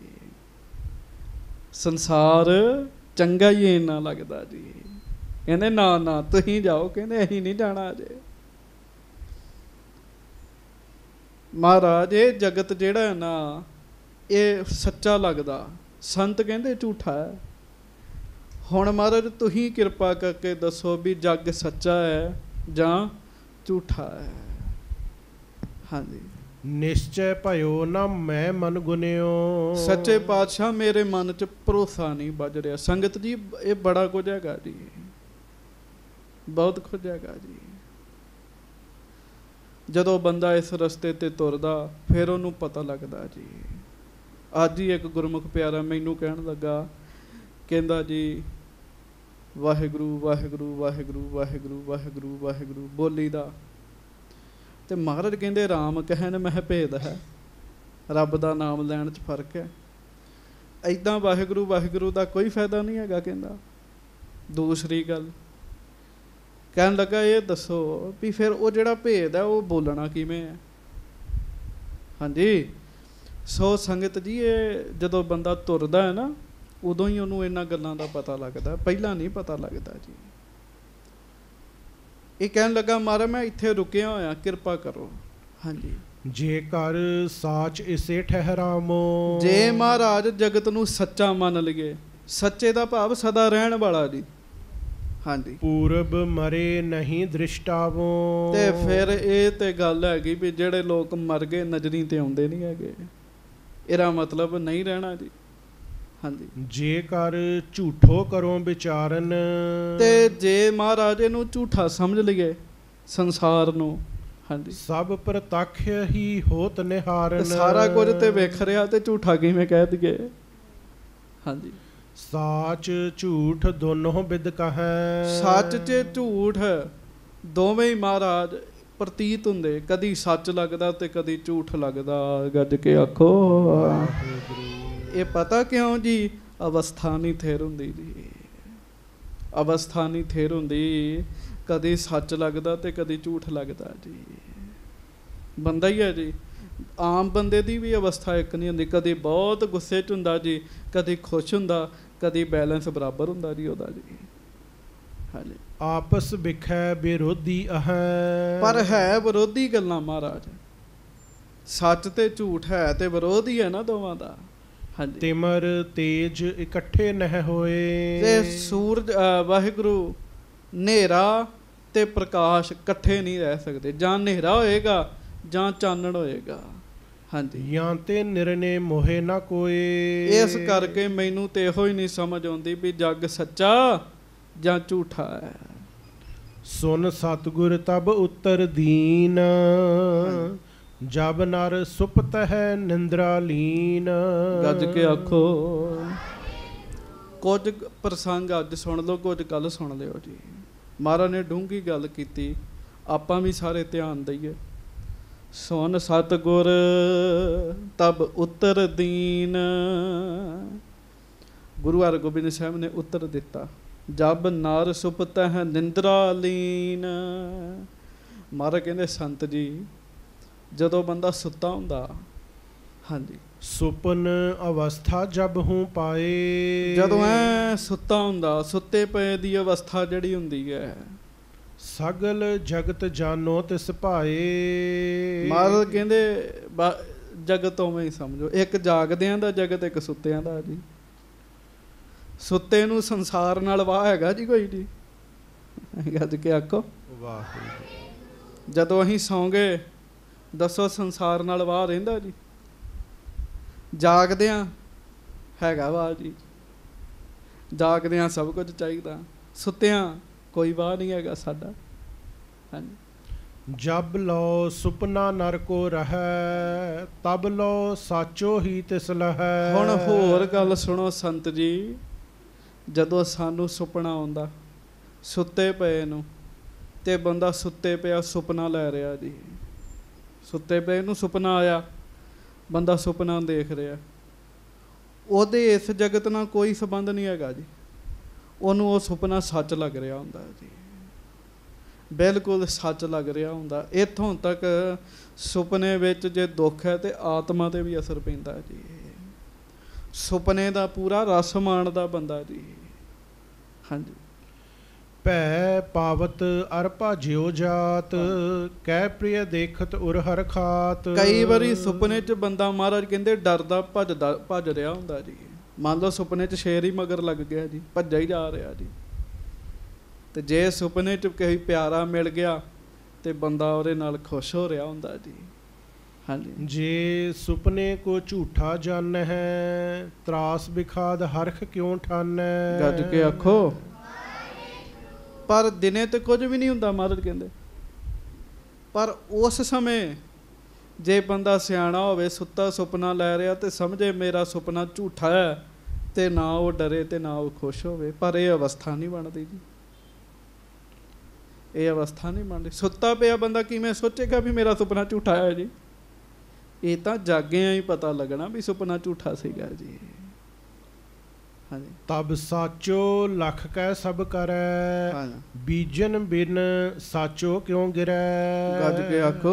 ਸੰਸਾਰ ਚੰਗਾ ਹੀ ਇੰਨਾ ਲੱਗਦਾ ਜੀ। ਕਹਿੰਦੇ ਨਾ ਨਾ ਤੁਸੀਂ ਜਾਓ, ਕਹਿੰਦੇ ਅਸੀਂ ਨਹੀਂ ਜਾਣਾ ਅਜੇ। ਮਹਾਰਾਜ ਇਹ ਜਗਤ ਜਿਹੜਾ ਹੈ ਨਾ, ਇਹ ਸੱਚਾ ਲੱਗਦਾ, ਸੰਤ ਕਹਿੰਦੇ ਝੂਠਾ ਹੈ। ਹੁਣ ਮਹਾਰਾਜ ਤੁਸੀਂ ਕਿਰਪਾ ਕਰਕੇ ਦੱਸੋ ਵੀ ਜੱਗ ਸੱਚਾ ਹੈ ਜਾਂ ਝੂਠਾ ਹੈ। ਹਾਂਜੀ, ਨਿਸ਼ਚੈ ਭਇਓ ਨਾ ਮੈਂ ਮਨ ਗੁਨਿਓ। ਸੱਚੇ ਪਾਤਸ਼ਾਹ ਮੇਰੇ ਮਨ 'ਚ ਭਰੋਸਾ ਨਹੀਂ ਵੱਜ ਰਿਹਾ। ਸੰਗਤ ਜੀ ਇਹ ਬੜਾ ਕੁਝ ਹੈਗਾ ਜੀ, ਬਹੁਤ ਕੁਝ ਹੈਗਾ ਜੀ। ਜਦੋਂ ਬੰਦਾ ਇਸ ਰਸਤੇ ਤੇ ਤੁਰਦਾ ਫਿਰ ਉਹਨੂੰ ਪਤਾ ਲੱਗਦਾ ਜੀ। ਅੱਜ ਹੀ ਇੱਕ ਗੁਰਮੁਖ ਪਿਆਰਾ ਮੈਨੂੰ ਕਹਿਣ ਲੱਗਾ, ਕਹਿੰਦਾ ਜੀ ਵਾਹਿਗੁਰੂ ਵਾਹਿਗੁਰੂ ਵਾਹਿਗੁਰੂ ਵਾਹਿਗੁਰੂ ਵਾਹਿਗੁਰੂ ਵਾਹਿਗੁਰੂ ਬੋਲੀ ਦਾ, ਤੇ ਮਹਾਰਾਜ ਕਹਿੰਦੇ ਰਾਮ ਕਹਿਣ ਮਹਿ ਭੇਦ ਹੈ, ਰੱਬ ਦਾ ਨਾਮ ਲੈਣ 'ਚ ਫਰਕ ਹੈ। ਇੱਦਾਂ ਵਾਹਿਗੁਰੂ ਵਾਹਿਗੁਰੂ ਦਾ ਕੋਈ ਫਾਇਦਾ ਨਹੀਂ ਹੈਗਾ। ਕਹਿੰਦਾ ਦੂਸਰੀ ਗੱਲ ਕਹਿਣ ਲੱਗਾ ਇਹ ਦੱਸੋ ਵੀ ਫਿਰ ਉਹ ਜਿਹੜਾ ਭੇਦ ਹੈ ਉਹ ਬੋਲਣਾ ਕਿਵੇਂ ਹੈ। ਹਾਂਜੀ, ਸੋ ਸੰਗਤ ਜੀ ਇਹ ਜਦੋਂ ਬੰਦਾ ਤੁਰਦਾ ਹੈ ਨਾ, ਉਦੋਂ ਹੀ ਉਹਨੂੰ ਇਹਨਾਂ ਗੱਲਾਂ ਦਾ ਪਤਾ ਲੱਗਦਾ, ਪਹਿਲਾਂ ਨਹੀਂ ਪਤਾ ਲੱਗਦਾ ਜੀ। ਇਹ ਕਹਿਣ ਲੱਗਾ ਮਹਾਰਾਜ ਮੈਂ ਇੱਥੇ ਰੁਕਿਆ ਹੋਇਆ, ਕਿਰਪਾ ਕਰੋ। ਹਾਂਜੀ, ਜੇਕਰ ਸਾਚ ਇਸੇ ਠਹਿਰਾਮੋ। ਜੇ ਮਹਾਰਾਜ ਜਗਤ ਨੂੰ ਸੱਚਾ ਮੰਨ ਲਈਏ, ਸੱਚੇ ਦਾ ਭਾਵ ਸਦਾ ਰਹਿਣ ਵਾਲਾ ਜੀ। ਹਾਂਜੀ, ਪੂਰਬ ਮਰੇ ਨਹੀਂ ਦ੍ਰਿਸ਼ਟਾਵੋ। ਤੇ ਫਿਰ ਇਹ ਤੇ ਗੱਲ ਹੈਗੀ ਵੀ ਜਿਹੜੇ ਲੋਕ ਮਰ ਗਏ ਨਜ਼ਰੀ ਤੇ ਆਉਂਦੇ ਨਹੀਂ ਹੈਗੇ, ਇਹਦਾ ਮਤਲਬ ਨਹੀਂ ਰਹਿਣਾ ਜੀ। ਹਾਂਜੀ, ਜੇਕਰ ਝੂਠੋ ਕਰੋ ਵਿਚਾਰਨ। ਤੇ ਜੇ ਮਹਾਰਾਜ ਇਹਨੂੰ ਝੂਠਾ ਸਮਝ ਲਈਏ ਸੰਸਾਰ ਨੂੰ, ਹਾਂਜੀ, ਸਭ ਪ੍ਰਤੱਖ ਹੀ ਹੋਤ ਨਿਹਾਰਨ। ਸਾਰਾ ਕੁਝ ਤੇ ਵੇਖ ਰਿਹਾ ਤੇ ਝੂਠਾ ਕਿਵੇਂ ਕਹਿ ਦਈਏ। ਹਾਂਜੀ, ਸਾਚ ਝੂਠ ਦੋਨੋਂ ਬਿਦ ਕਹੈ। ਸੱਚ ਤੇ ਝੂਠ ਦੋਵੇਂ ਹੀ ਮਹਾਰਾਜ ਪ੍ਰਤੀਤ ਹੁੰਦੇ, ਕਦੀ ਸੱਚ ਲੱਗਦਾ ਤੇ ਕਦੀ ਝੂਠ ਲੱਗਦਾ। ਗੱਜ ਕੇ ਆਖੋ ਇਹ ਪਤਾ ਕਿਉਂ ਜੀ? ਅਵਸਥਾ ਨਹੀਂ ਥਿਰ ਹੁੰਦੀ ਜੀ, ਅਵਸਥਾ ਨਹੀਂ ਥਿਰ ਹੁੰਦੀ। ਕਦੀ ਸੱਚ ਲੱਗਦਾ ਤੇ ਕਦੀ ਝੂਠ ਲੱਗਦਾ ਜੀ। ਬੰਦਾ ਹੀ ਹੈ ਜੀ, ਆਮ ਬੰਦੇ ਦੀ ਵੀ ਅਵਸਥਾ ਇੱਕ ਨਹੀਂ ਹੁੰਦੀ। ਕਦੀ ਬਹੁਤ ਗੁੱਸੇ 'ਚ ਹੁੰਦਾ ਜੀ, ਕਦੀ ਖੁਸ਼ ਹੁੰਦਾ, ਕਦੀ ਬੈਲੈਂਸ ਬਰਾਬਰ ਹੁੰਦਾ ਜੀ ਉਹਦਾ ਜੀ। ਹਾਂਜੀ। ਆਪਸ ਵਿਖੈ ਵਿਰੋਧੀ ਅਹੈ। ਪਰ ਹੈ ਵਿਰੋਧੀ ਗੱਲਾਂ ਮਹਾਰਾਜ, ਸੱਚ ਤੇ ਝੂਠ ਹੈ ਤੇ ਵਿਰੋਧ ਹੀ ਹੈ ਨਾ ਦੋਵਾਂ ਦਾ। ਹਾਂਜੀ। ਤਿਮਰ ਤੇਜ ਇਕੱਠੇ ਨਹਿ ਹੋਏ। ਤੇ ਸੂਰਜ ਵਾਹਿਗੁਰੂ, ਹਨੇਰਾ ਤੇ ਪ੍ਰਕਾਸ਼ ਇਕੱਠੇ ਨਹੀਂ ਰਹਿ ਸਕਦੇ, ਜਾਂ ਹਨੇਰਾ ਹੋਏਗਾ ਜਾਂ ਚਾਨਣ ਹੋਏਗਾ। ਹਾਂਜੀ। ਜਾਂ ਤੇ ਨਿਰਣੇ ਮੋਹੇ ਨਾ ਕੋਏ। ਇਸ ਕਰਕੇ ਮੈਨੂੰ ਤੇ ਇਹੋ ਹੀ ਨਹੀਂ ਸਮਝ ਆਉਂਦੀ ਵੀ ਜੱਗ ਸੱਚਾ ਜਾਂ ਝੂਠਾ ਹੈ। ਸੁਨ ਸਤਿਗੁਰ ਤਬ ਉੱਤਰ ਦੀਨ, ਜਬ ਨਰ ਸੁਪਤ ਹੈ ਨਿੰਦਰਾ ਲੀਨ। ਗੱਜ ਕੇ ਆਖੋ। ਕੁਝ ਪ੍ਰਸੰਗ ਅੱਜ ਸੁਣ ਲਓ, ਕੁਝ ਕੱਲ ਸੁਣ ਲਿਓ ਜੀ। ਮਹਾਰਾਜ ਨੇ ਡੂੰਘੀ ਗੱਲ ਕੀਤੀ, ਆਪਾਂ ਵੀ ਸਾਰੇ ਧਿਆਨ ਦਈਏ। ਸੁਨ ਸਤਿਗੁਰ ਤਬ ਉੱਤਰ ਦੀਨ, ਗੁਰੂ ਹਰਗੋਬਿੰਦ ਸਾਹਿਬ ਨੇ ਉੱਤਰ ਦਿੱਤਾ, ਜਬ ਨਰ ਸੁਪਤ ਹੈ ਨਿੰਦਰਾ ਲੀਨ। ਮਹਾਰਾਜ ਕਹਿੰਦੇ ਸੰਤ ਜੀ, ਜਦੋਂ ਬੰਦਾ ਸੁੱਤਾ ਹੁੰਦਾ, ਹਾਂਜੀ, ਸੁਪਨ ਅਵਸਥਾ ਜਬ ਹੂੰ ਪਾਏ। ਜਦੋਂ ਐ ਸੁੱਤਾ ਹੁੰਦਾ, ਸੁੱਤੇ ਪਏ ਦੀ ਅਵਸਥਾ ਜਿਹੜੀ ਹੁੰਦੀ ਹੈ, ਸਗਲ ਜਗਤ ਜਾਨੋ ਤਿਸ ਭਾਏ। ਮਹਾਰਾਜ ਕਹਿੰਦੇ ਜਗਤ ਉਵੇਂ ਹੀ ਸਮਝੋ, ਇੱਕ ਜਾਗਦਿਆਂ ਦਾ ਜਗਤ, ਇੱਕ ਸੁੱਤਿਆਂ ਦਾ ਜੀ। ਸੁੱਤੇ ਨੂੰ ਸੰਸਾਰ ਨਾਲ ਵਾਹ ਹੈਗਾ ਜੀ ਕੋਈ ਜੀ? ਗੱਜ ਕੇ ਆਖੋ ਵਾਹ। ਜਦੋਂ ਅਸੀਂ ਸੌਂ ਗਏ, ਦੱਸੋ ਸੰਸਾਰ ਨਾਲ ਵਾਹ ਰਹਿੰਦਾ ਜੀ? ਜਾਗਦਿਆਂ ਹੈਗਾ ਵਾਹ ਜੀ, ਜਾਗਦਿਆਂ ਸਭ ਕੁਝ ਚਾਹੀਦਾ, ਸੁੱਤਿਆਂ ਕੋਈ ਵਾਹ ਨਹੀਂ ਹੈਗਾ ਸਾਡਾ। ਹਾਂਜੀ। ਜਬ ਲੋ ਸੁਪਨਾ ਨਰ ਕੋ ਰਹੈ, ਤਬ ਲੋ ਸਾਚੋ ਹੀ ਤਿਸ ਲਹੈ। ਹੁਣ ਹੋਰ ਗੱਲ ਸੁਣੋ ਸੰਤ ਜੀ, ਜਦੋਂ ਸਾਨੂੰ ਸੁਪਨਾ ਆਉਂਦਾ ਸੁੱਤੇ ਪਏ ਨੂੰ, ਤੇ ਬੰਦਾ ਸੁੱਤੇ ਪਿਆ ਸੁਪਨਾ ਲੈ ਰਿਹਾ ਜੀ, ਸੁੱਤੇ ਪਏ ਨੂੰ ਸੁਪਨਾ ਆਇਆ, ਬੰਦਾ ਸੁਪਨਾ ਦੇਖ ਰਿਹਾ, ਉਹਦੇ ਇਸ ਜਗਤ ਨਾਲ ਕੋਈ ਸੰਬੰਧ ਨਹੀਂ ਹੈਗਾ ਜੀ, ਉਹਨੂੰ ਉਹ ਸੁਪਨਾ ਸੱਚ ਲੱਗ ਰਿਹਾ ਹੁੰਦਾ ਜੀ, ਬਿਲਕੁਲ ਸੱਚ ਲੱਗ ਰਿਹਾ ਹੁੰਦਾ। ਇੱਥੋਂ ਤੱਕ ਸੁਪਨੇ ਵਿੱਚ ਜੇ ਦੁੱਖ ਹੈ ਤੇ ਆਤਮਾ 'ਤੇ ਵੀ ਅਸਰ ਪੈਂਦਾ ਜੀ, ਸੁਪਨੇ ਦਾ ਪੂਰਾ ਰਸ ਮਾਣਦਾ ਬੰਦਾ ਜੀ। ਹਾਂਜੀ। ਭੈ ਪਾਵਤ ਅਰ ਭਾਜਿਓ ਜਾਤ, ਕਹਿ ਪ੍ਰਿਯ ਦੇਖਤ ਉਰ ਹਰ ਖਾਤ। ਕਈ ਵਾਰੀ ਸੁਪਨੇ 'ਚ ਬੰਦਾ, ਮਹਾਰਾਜ ਕਹਿੰਦੇ, ਡਰਦਾ ਭੱਜ ਰਿਹਾ ਹੁੰਦਾ ਜੀ। ਮੰਨ ਲਓ ਸੁਪਨੇ 'ਚ ਸ਼ੇਰ ਹੀ ਮਗਰ ਲੱਗ ਗਿਆ ਜੀ, ਭੱਜਾ ਹੀ ਜਾ ਰਿਹਾ ਜੀ, ਤੇ ਜੇ ਸੁਪਨੇ 'ਚ ਕੋਈ ਪਿਆਰਾ ਮਿਲ ਗਿਆ ਤੇ ਬੰਦਾ ਉਹਦੇ ਨਾਲ ਖੁਸ਼ ਹੋ ਰਿਹਾ ਹੁੰਦਾ ਜੀ। ਹਾਂਜੀ। ਜੇ ਸੁਪਨੇ ਕੋ ਝੂਠਾ ਜਨ ਹੈ, ਤਰਾਸ ਬਿਖਾਦ ਹਰਖ ਕਿਉਂ ਠਾਨੈ। ਗੱਜ ਕੇ ਆਖੋ। ਪਰ ਦਿਨੇ ਤੇ ਕੁਝ ਵੀ ਨਹੀਂ ਹੁੰਦਾ, ਮਹਾਰਾਜ ਕਹਿੰਦੇ, ਪਰ ਉਸ ਸਮੇਂ ਜੇ ਬੰਦਾ ਸਿਆਣਾ ਹੋਵੇ, ਸੁੱਤਾ ਸੁਪਨਾ ਲੈ ਰਿਹਾ ਤੇ ਸਮਝੇ ਮੇਰਾ ਸੁਪਨਾ ਝੂਠਾ ਹੈ, ਤੇ ਨਾ ਉਹ ਡਰੇ ਤੇ ਨਾ ਉਹ ਖੁਸ਼ ਹੋਵੇ। ਪਰ ਇਹ ਅਵਸਥਾ ਨਹੀਂ ਬਣਦੀ ਜੀ, ਇਹ ਅਵਸਥਾ ਨਹੀਂ ਬਣਦੀ। ਸੁੱਤਾ ਪਿਆ ਬੰਦਾ ਕਿਵੇਂ ਸੋਚੇਗਾ ਵੀ ਮੇਰਾ ਸੁਪਨਾ ਝੂਠਾ ਹੈ ਜੀ? ਇਹ ਤਾਂ ਜਾਗਿਆਂ ਹੀ ਪਤਾ ਲੱਗਣਾ ਵੀ ਸੁਪਨਾ ਝੂਠਾ ਸੀਗਾ ਜੀ। ਹਾਂਜੀ। ਤਬ ਸਾਚੋ ਲਖ ਕੈ ਸਭ ਕਰੈ, ਬੀਜਨ ਬਿਨ ਸਾਚੋ ਕਿਉਂ ਗਿਰੈ। ਗੱਜ ਕੇ ਆਖੋ।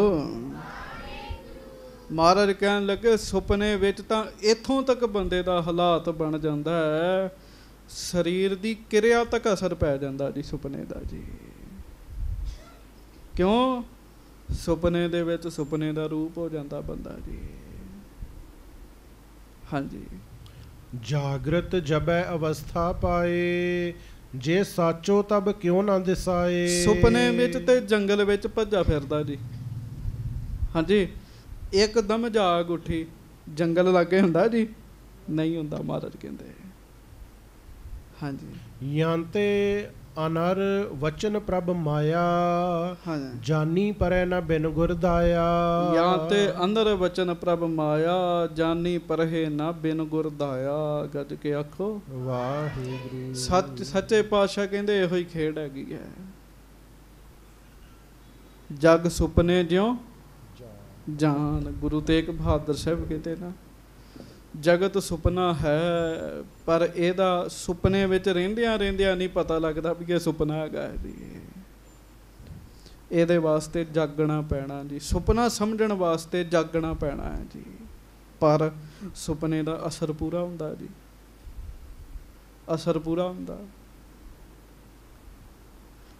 ਮਹਾਰਾਜ ਕਹਿਣ ਲੱਗੇ, ਸੁਪਨੇ ਵਿੱਚ ਤਾਂ ਇੱਥੋਂ ਤੱਕ ਬੰਦੇ ਦਾ ਹਾਲਾਤ ਬਣ ਜਾਂਦਾ ਹੈ, ਸਰੀਰ ਦੀ ਕਿਰਿਆ ਤੱਕ ਅਸਰ ਪੈ ਜਾਂਦਾ ਜੀ ਸੁਪਨੇ ਦਾ ਜੀ। ਕਿਉਂ? ਸੁਪਨੇ ਦੇ ਵਿੱਚ ਸੁਪਨੇ ਦਾ ਰੂਪ ਹੋ ਜਾਂਦਾ ਬੰਦਾ ਜੀ। ਹਾਂਜੀ। ਜਾਗਰਤ ਜਬੈ ਅਵਸਥਾ ਪਾਏ, ਜੇ ਸਾਚੋ ਤਬ ਕਿਉਂ ਨਾ ਦਿਸਾਏ। ਸੁਪਨੇ ਵਿੱਚ ਤੇ ਜੰਗਲ ਵਿੱਚ ਭੱਜਾ ਫਿਰਦਾ ਜੀ। ਹਾਂਜੀ। ਇੱਕਦਮ ਜਾਗ ਉੱਠੀ, ਜੰਗਲ ਲਾਗੇ ਹੁੰਦਾ ਜੀ? ਨਹੀਂ ਹੁੰਦਾ, ਮਹਾਰਾਜ ਕਹਿੰਦੇ। ਹਾਂਜੀ। ਯਾਂਤੇ ਅਨਰ ਵਚਨ ਪ੍ਰਭ ਮਾਇਆ, ਜਾਨੀ ਪਰੈ ਨ ਬਿਨ ਗੁਰ ਦਾਇਆ। ਜਾਂ ਤੇ ਅੰਦਰ ਵਚਨ ਪ੍ਰਭ ਮਾਇਆ, ਜਾਨੀ ਪਰਹਿ ਨ ਬਿਨ ਗੁਰ ਦਾਇਆ। ਗੱਜ ਕੇ ਆਖੋ ਵਾਹਿਗੁਰੂ। ਸੱਚੇ ਪਾਤਸ਼ਾਹ ਕਹਿੰਦੇ ਇਹੋ ਹੀ ਖੇਡ ਹੈਗੀ ਹੈ। ਜਗ ਸੁਪਨੇ ਜਿਉਂ ਜਾਨ। ਗੁਰੂ ਤੇਗ ਬਹਾਦਰ ਸਾਹਿਬ ਕਹਿੰਦੇ ਨਾ, ਜਗਤ ਸੁਪਨਾ ਹੈ, ਪਰ ਇਹਦਾ ਸੁਪਨੇ ਵਿੱਚ ਰਹਿੰਦਿਆਂ ਨਹੀਂ ਪਤਾ ਲੱਗਦਾ ਵੀ ਇਹ ਸੁਪਨਾ ਹੈਗਾ ਜੀ। ਇਹਦੇ ਵਾਸਤੇ ਜਾਗਣਾ ਪੈਣਾ ਜੀ, ਸੁਪਨਾ ਸਮਝਣ ਵਾਸਤੇ ਜਾਗਣਾ ਪੈਣਾ ਹੈ ਜੀ। ਪਰ ਸੁਪਨੇ ਦਾ ਅਸਰ ਪੂਰਾ ਹੁੰਦਾ ਜੀ, ਅਸਰ ਪੂਰਾ ਹੁੰਦਾ।